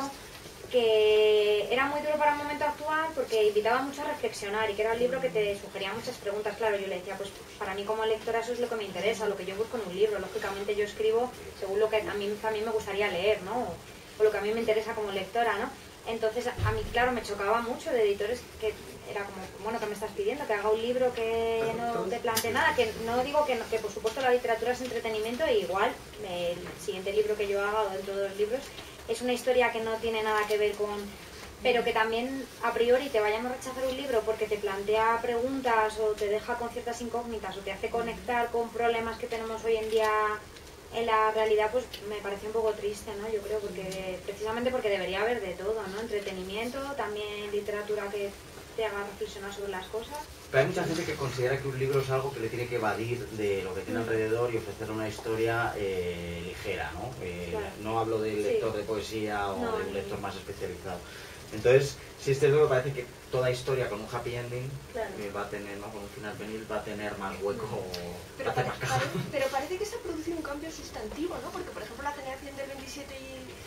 que era muy duro para el momento actual porque invitaba mucho a reflexionar y que era un libro que te sugería muchas preguntas. Claro, yo le decía, pues para mí como lectora eso es lo que me interesa, lo que yo busco en un libro. Lógicamente yo escribo según lo que a mí también me gustaría leer, ¿no? O lo que a mí me interesa como lectora, ¿no? Entonces a mí, claro, me chocaba mucho de editores que era como, bueno, ¿qué me estás pidiendo? Que haga un libro que no te plantee nada, que no digo que por supuesto la literatura es entretenimiento e igual el siguiente libro que yo haga o dentro de los libros es una historia que no tiene nada que ver con... Pero que también a priori te vayan a rechazar un libro porque te plantea preguntas o te deja con ciertas incógnitas o te hace conectar con problemas que tenemos hoy en día en la realidad, pues me parece un poco triste, ¿no? Yo creo, porque precisamente porque debería haber de todo, ¿no? Entretenimiento, también literatura que te haga reflexionar sobre las cosas. Pero hay mucha gente que considera que un libro es algo que le tiene que evadir de lo que tiene alrededor y ofrecerle una historia ligera, ¿no? Claro. No hablo del lector de poesía o de un lector más especializado. Entonces, si este libro parece que toda historia con un happy ending va a tener, ¿no? Con un final feliz va a tener más hueco, pero, pero parece que se ha producido un cambio sustantivo, ¿no? Porque, por ejemplo, la generación del 27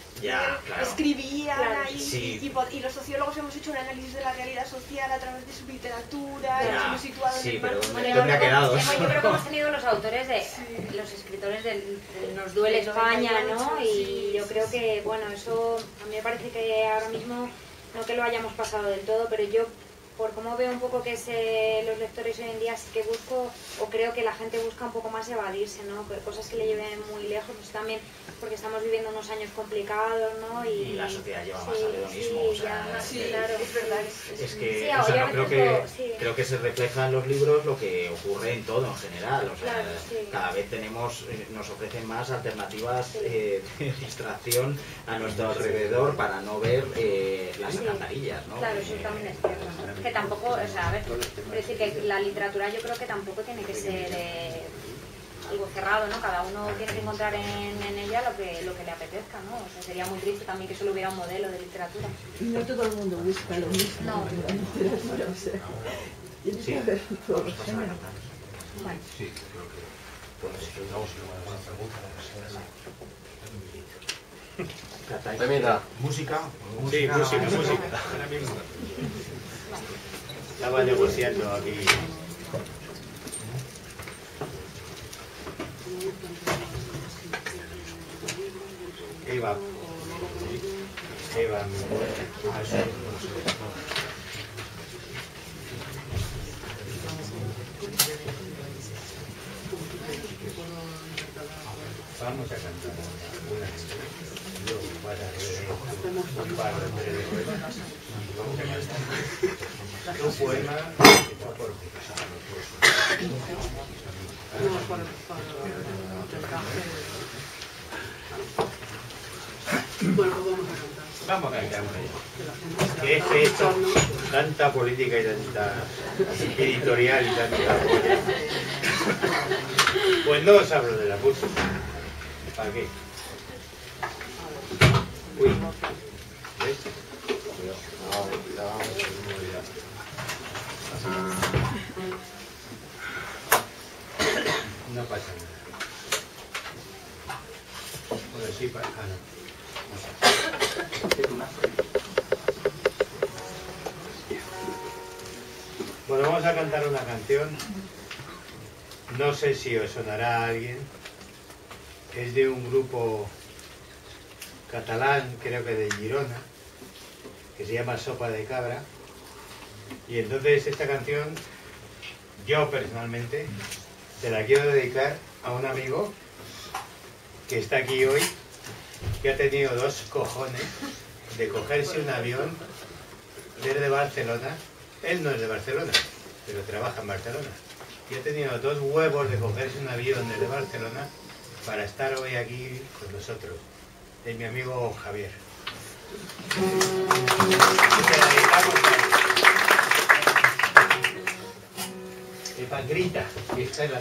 escribían ahí y los sociólogos hemos hecho un análisis de la realidad social a través de su literatura y nos hemos situado en el pero yo creo que hemos tenido los autores de los escritores de Nos duele España, ¿no? Y yo creo que, bueno, eso a mí me parece que ahora mismo no que lo hayamos pasado del todo, pero yo por cómo veo un poco que los lectores hoy en día sí que busco, o creo que la gente busca un poco más evadirse, ¿no? Cosas que le lleven muy lejos, pues también porque estamos viviendo unos años complicados, ¿no? Y la sociedad lleva más al hedonismo, o sea, claro, es verdad. Es que, o sea, no, creo que se refleja en los libros lo que ocurre en todo en general, o sea, cada vez nos ofrecen más alternativas de distracción a nuestro alrededor para no ver las alcantarillas, ¿no? Claro, eso también es cierto, ¿no? Que tampoco, o sea, a ver, es decir, que la literatura yo creo que tampoco tiene que ser algo cerrado, ¿no? Cada uno tiene que encontrar en ella lo que le apetezca, ¿no? O sea, sería muy triste también que solo hubiera un modelo de literatura. No todo el mundo busca lo mismo en la literatura, o sea, tiene que haber todo el género. Bueno. Sí, creo que vamos a una pregunta. ¿Música? Sí, música. Estaba negociando aquí. Eva, vamos a cantar una luego para un par de poemas y vamos a cantar un poema que está por Bueno, vamos a cantar una. Que es esto, tanta política y tanta editorial y tanta... Pues no os hablo de la música. ¿Para qué? Uy. ¿Ves? No pasa nada. Bueno, sí, no. Bueno, vamos a cantar una canción. No sé si os sonará a alguien. Es de un grupo catalán, creo que de Girona, que se llama Sopa de Cabra. Y entonces esta canción, yo personalmente, se la quiero dedicar a un amigo que está aquí hoy, que ha tenido 2 cojones de cogerse un avión desde Barcelona. Él no es de Barcelona, pero trabaja en Barcelona. Y ha tenido 2 huevos de cogerse un avión desde Barcelona para estar hoy aquí con nosotros. Es mi amigo Javier. Grita, que está en la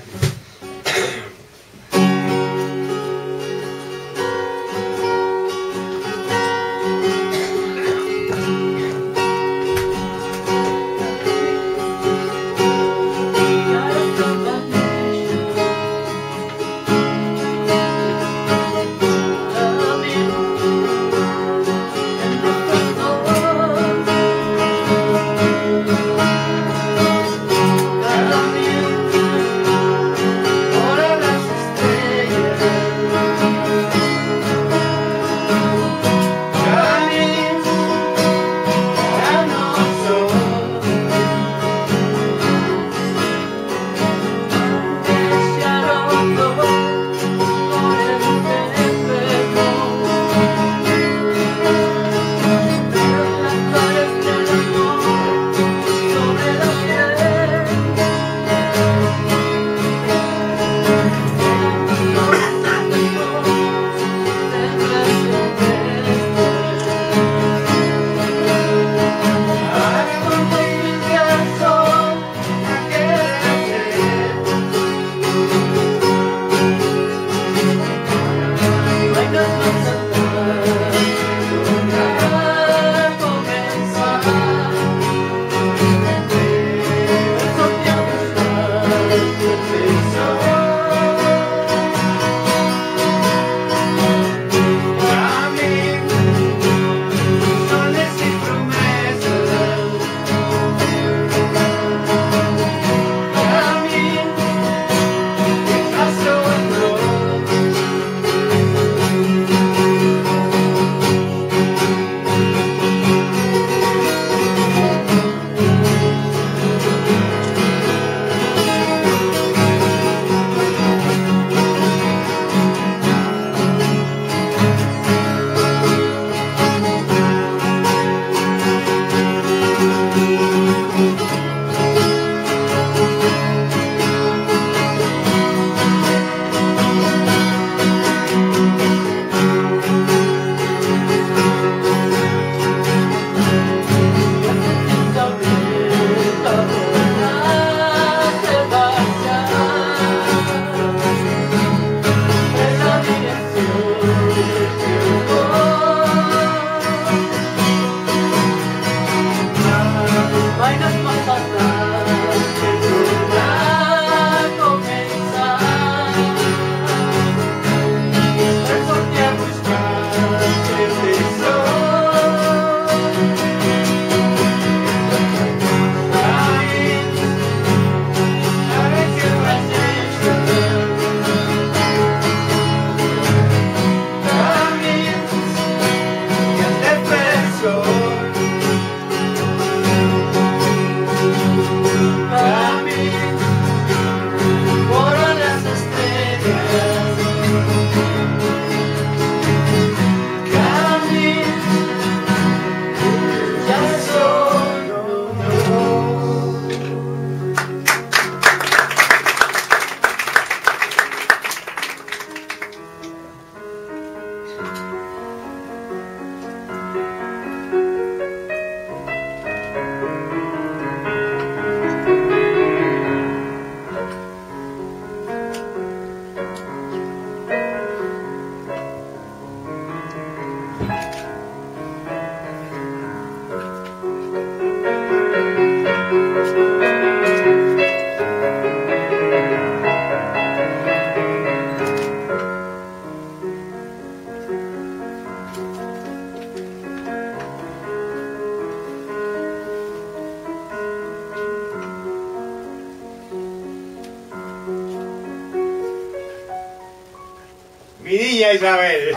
mi niña Isabel.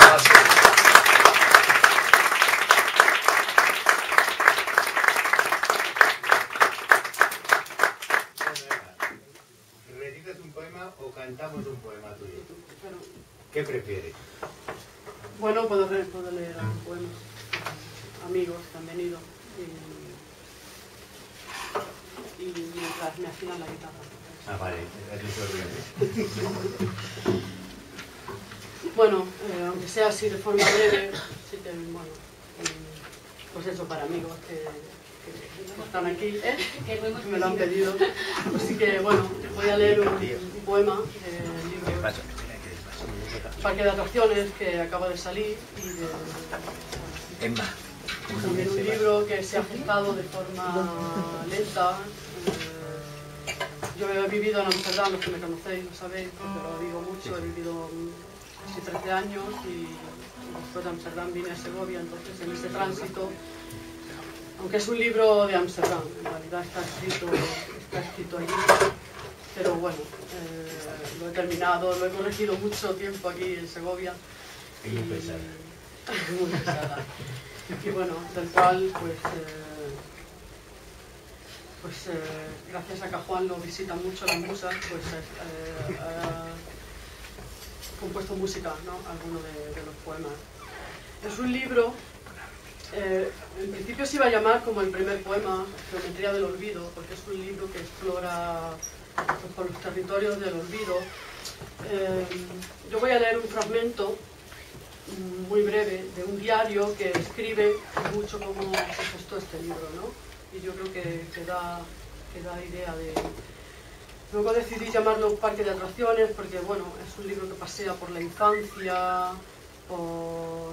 ¿Recitas un poema o cantamos un poema tuyo? ¿Qué prefieres? Bueno, puedo leer algún poema. Amigos que han venido y mientras me afinan la guitarra. Ah, vale, bueno, aunque sea así de forma breve, sí que, bueno, pues eso, para amigos que están aquí, que me lo han pedido. Así que, bueno, voy a leer un poema del libro Parque de Atracciones, que acaba de salir, y también un libro que se ha gestado de forma lenta. Yo he vivido en Amsterdam, los que me conocéis lo sabéis, porque lo vivo mucho, he vivido casi 13 años y después de Amsterdam vine a Segovia, entonces en ese tránsito, aunque es un libro de Amsterdam, en realidad está escrito allí, pero bueno, lo he terminado, lo he corregido mucho tiempo aquí en Segovia. Y muy pesada. Muy pesada. Y bueno, del cual, gracias a que Juan lo visita mucho las musas, pues ha compuesto música, ¿no? Algunos de los poemas. Es un libro, en principio se iba a llamar como el primer poema, Geometría del Olvido, porque es un libro que explora pues, por los territorios del olvido. Yo voy a leer un fragmento muy breve de un diario que escribe mucho cómo se gestó este libro, ¿no? Y yo creo que da idea de... Luego decidí llamarlo Parque de Atracciones porque, bueno, es un libro que pasea por la infancia, por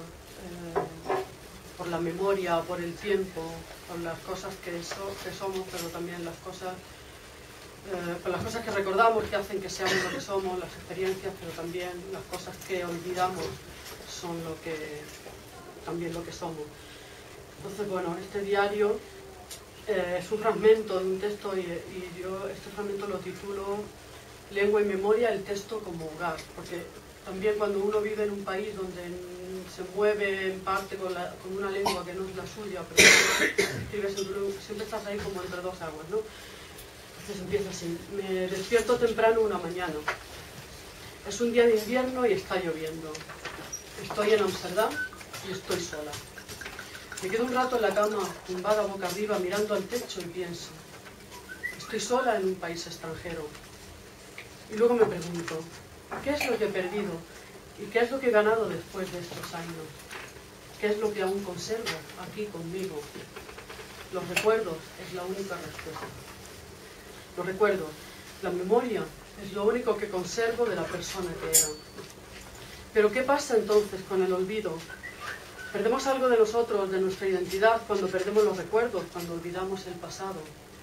la memoria, por el tiempo, por las cosas que somos, pero también por las cosas que recordamos que hacen que seamos lo que somos, las experiencias, pero también las cosas que olvidamos son también lo que somos. Entonces, bueno, este diario es un fragmento de un texto y yo este fragmento lo titulo Lengua y memoria, el texto como hogar, porque también cuando uno vive en un país donde se mueve en parte con una lengua que no es la suya, pero siempre estás ahí como entre dos aguas, ¿no? Entonces empieza así: me despierto temprano una mañana, es un día de invierno y está lloviendo, estoy en Amsterdam y estoy sola. Me quedo un rato en la cama, tumbada boca arriba, mirando al techo y pienso, estoy sola en un país extranjero. Y luego me pregunto, ¿qué es lo que he perdido? ¿Y qué es lo que he ganado después de estos años? ¿Qué es lo que aún conservo aquí conmigo? Los recuerdos es la única respuesta. Los recuerdos, la memoria, es lo único que conservo de la persona que era. Pero ¿qué pasa entonces con el olvido? Perdemos algo de nosotros, de nuestra identidad, cuando perdemos los recuerdos, cuando olvidamos el pasado.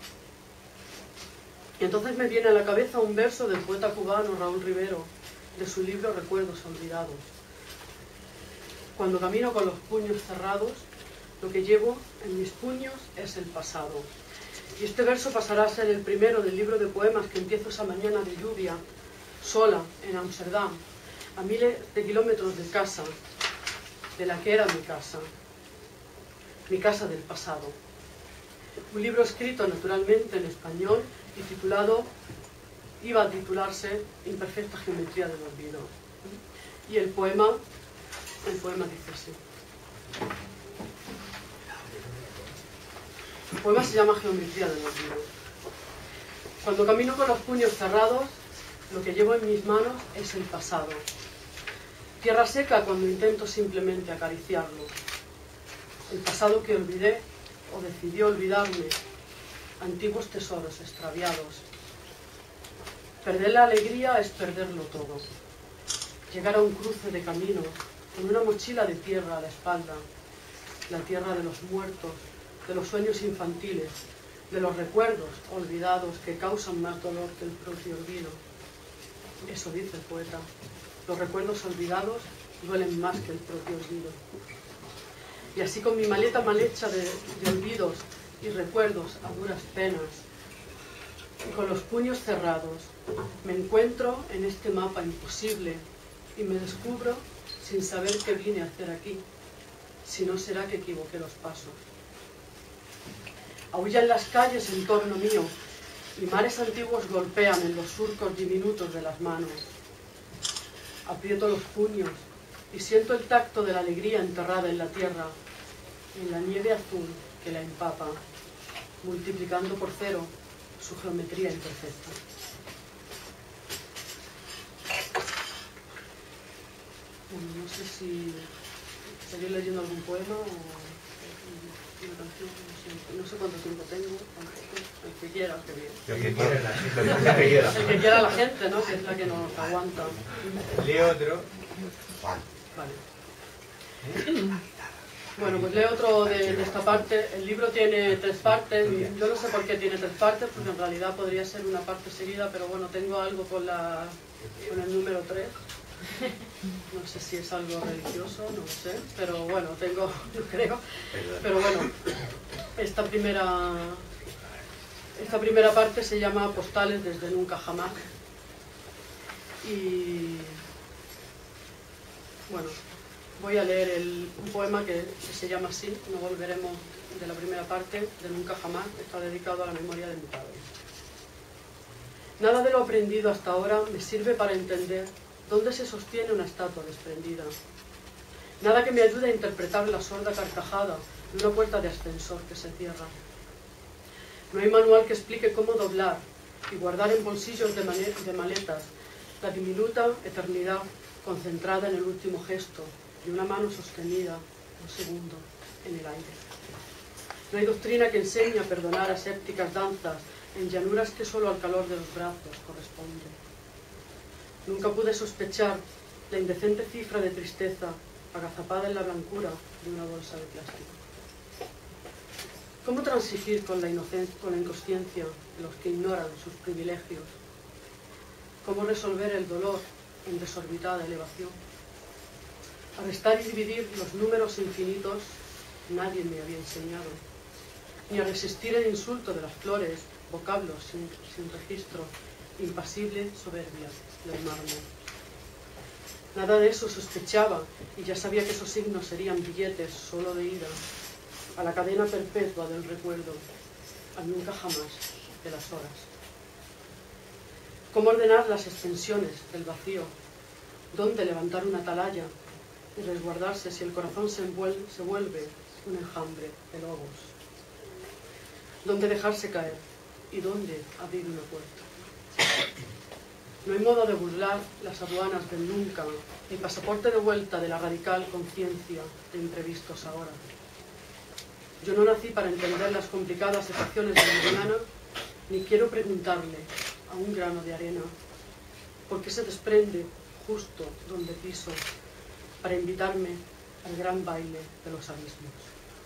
Y entonces me viene a la cabeza un verso del poeta cubano Raúl Rivero, de su libro Recuerdos Olvidados. Cuando camino con los puños cerrados, lo que llevo en mis puños es el pasado. Y este verso pasará a ser el primero del libro de poemas que empiezo esa mañana de lluvia, sola, en Amsterdam, a miles de kilómetros de casa, de la que era mi casa del pasado. Un libro escrito naturalmente en español y iba a titularse Imperfecta Geometría del Olvido. Y el poema dice así. El poema se llama Geometría del Olvido. Cuando camino con los puños cerrados, lo que llevo en mis manos es el pasado. Tierra seca cuando intento simplemente acariciarlo. El pasado que olvidé o decidió olvidarme. Antiguos tesoros extraviados. Perder la alegría es perderlo todo. Llegar a un cruce de caminos con una mochila de tierra a la espalda. La tierra de los muertos, de los sueños infantiles, de los recuerdos olvidados que causan más dolor que el propio olvido. Eso dice el poeta. Los recuerdos olvidados duelen más que el propio olvido. Y así con mi maleta mal hecha de olvidos y recuerdos a duras penas, y con los puños cerrados, me encuentro en este mapa imposible y me descubro sin saber qué vine a hacer aquí, si no será que equivoqué los pasos. Aúllan las calles en torno mío, y mares antiguos golpean en los surcos diminutos de las manos. Aprieto los puños y siento el tacto de la alegría enterrada en la tierra, en la nieve azul que la empapa, multiplicando por cero su geometría imperfecta. Bueno, no sé si seguir leyendo algún poema o una canción, no sé cuánto tiempo tengo, el que quiera, que bien. Lo que quiera la gente. El que quiera la gente, ¿no? Que es la que nos aguanta. Leo otro. Vale. Bueno, pues leo otro de esta parte. El libro tiene 3 partes. Yo no sé por qué tiene 3 partes, porque en realidad podría ser una parte seguida, pero bueno, tengo algo con el número 3. No sé si es algo religioso, no lo sé, pero bueno, tengo, yo creo. Pero bueno, esta primera parte se llama Postales desde Nunca Jamás. Y bueno, voy a leer un poema que se llama así, no volveremos de la primera parte, de Nunca Jamás, está dedicado a la memoria de mi padre. Nada de lo aprendido hasta ahora me sirve para entender dónde se sostiene una estatua desprendida. Nada que me ayude a interpretar la sorda carcajada de una puerta de ascensor que se cierra. No hay manual que explique cómo doblar y guardar en bolsillos de maletas la diminuta eternidad concentrada en el último gesto y una mano sostenida un segundo en el aire. No hay doctrina que enseñe a perdonar asépticas danzas en llanuras que solo al calor de los brazos corresponde. Nunca pude sospechar la indecente cifra de tristeza agazapada en la blancura de una bolsa de plástico. ¿Cómo transigir con la inconsciencia de los que ignoran sus privilegios? ¿Cómo resolver el dolor en desorbitada elevación? A restar y dividir los números infinitos nadie me había enseñado, ni a resistir el insulto de las flores, vocablos sin registro, impasible soberbia del mármol. Nada de eso sospechaba y ya sabía que esos signos serían billetes solo de ida a la cadena perpetua del recuerdo, al nunca jamás de las horas. ¿Cómo ordenar las extensiones del vacío? ¿Dónde levantar una atalaya y resguardarse si el corazón se vuelve un enjambre de lobos? ¿Dónde dejarse caer y dónde abrir una puerta? No hay modo de burlar las aduanas del nunca, ni pasaporte de vuelta de la radical conciencia de imprevistos ahora. Yo no nací para entender las complicadas ecuaciones de la mañana, ni quiero preguntarle a un grano de arena por qué se desprende justo donde piso para invitarme al gran baile de los abismos.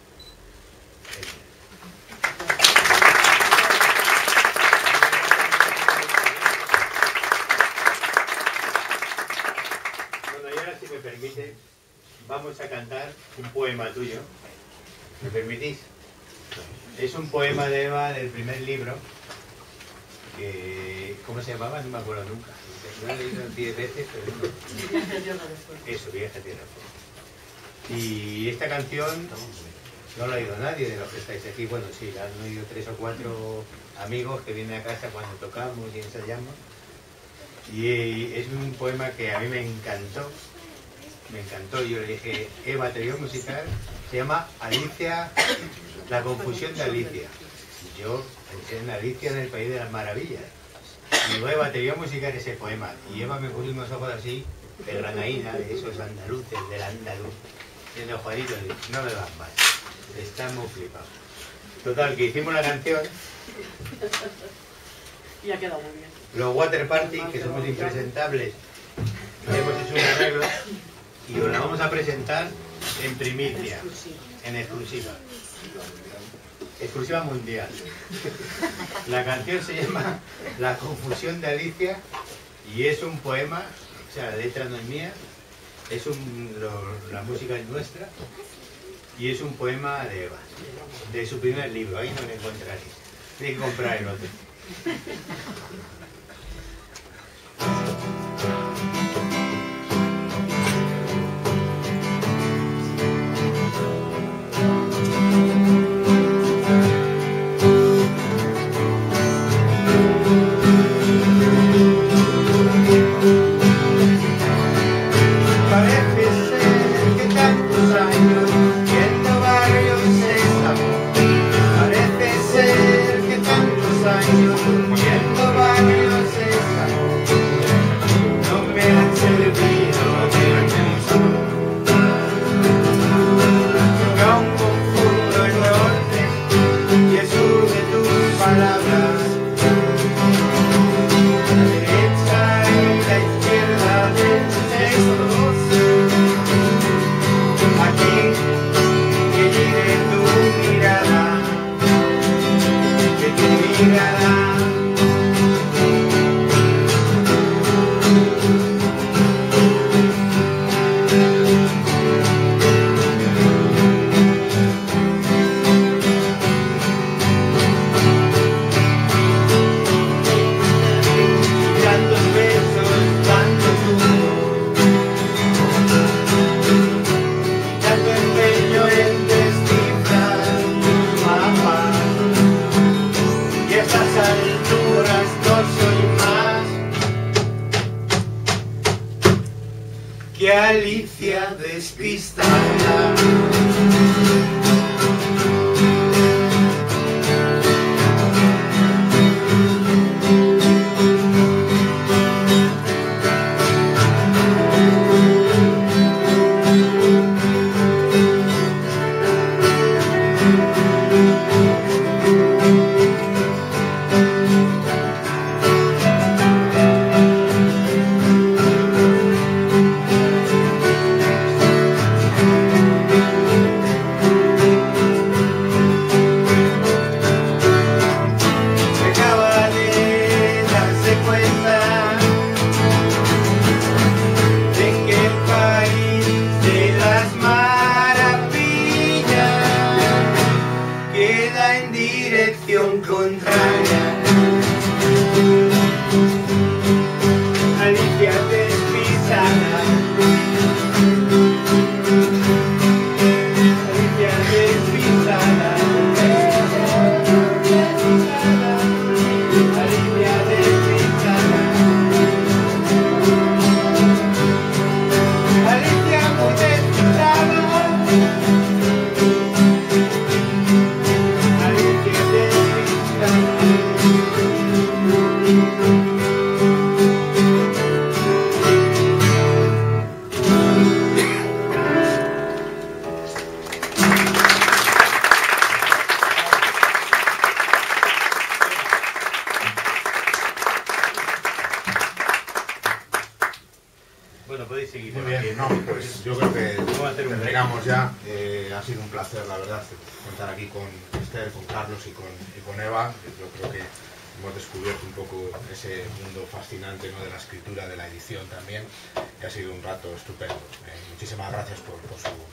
Si me permite, vamos a cantar un poema tuyo. ¿Me permitís? Es un poema de Eva del primer libro. Que, ¿cómo se llamaba? No me acuerdo nunca. Lo he leído 10 veces, pero no. Eso, Vieja Tierra. Y esta canción no la ha oído nadie de los que estáis aquí. Bueno, sí, la han oído 3 o 4 amigos que vienen a casa cuando tocamos y ensayamos. Y es un poema que a mí me encantó. Me encantó. Yo le dije, Eva, te voy a musical. Se llama Alicia, la confusión de Alicia. Y yo pensé en Alicia en el País de las Maravillas. Y digo, Eva, te voy a musicar ese poema. Y Eva me puso unos ojos así, de granaína, de esos andaluces, del andaluz. Y el Juanito le dije, no me vas mal. Está muy flipado. Total, que hicimos la canción. Y ha quedado muy bien. Los Water Party, que somos impresentables, hemos hecho un arreglo y os la vamos a presentar en primicia, en exclusiva. Exclusiva mundial. La canción se llama La confusión de Alicia y es un poema, o sea, la letra no es mía, la música es nuestra y es un poema de Eva, de su primer libro, ahí no lo encontraréis. Tenéis que comprar el otro. Ha sido un placer, la verdad, contar aquí con Esther, con Carlos y con Eva. Yo creo que hemos descubierto un poco ese mundo fascinante, ¿no?, de la escritura, de la edición también, y ha sido un rato estupendo. Muchísimas gracias por su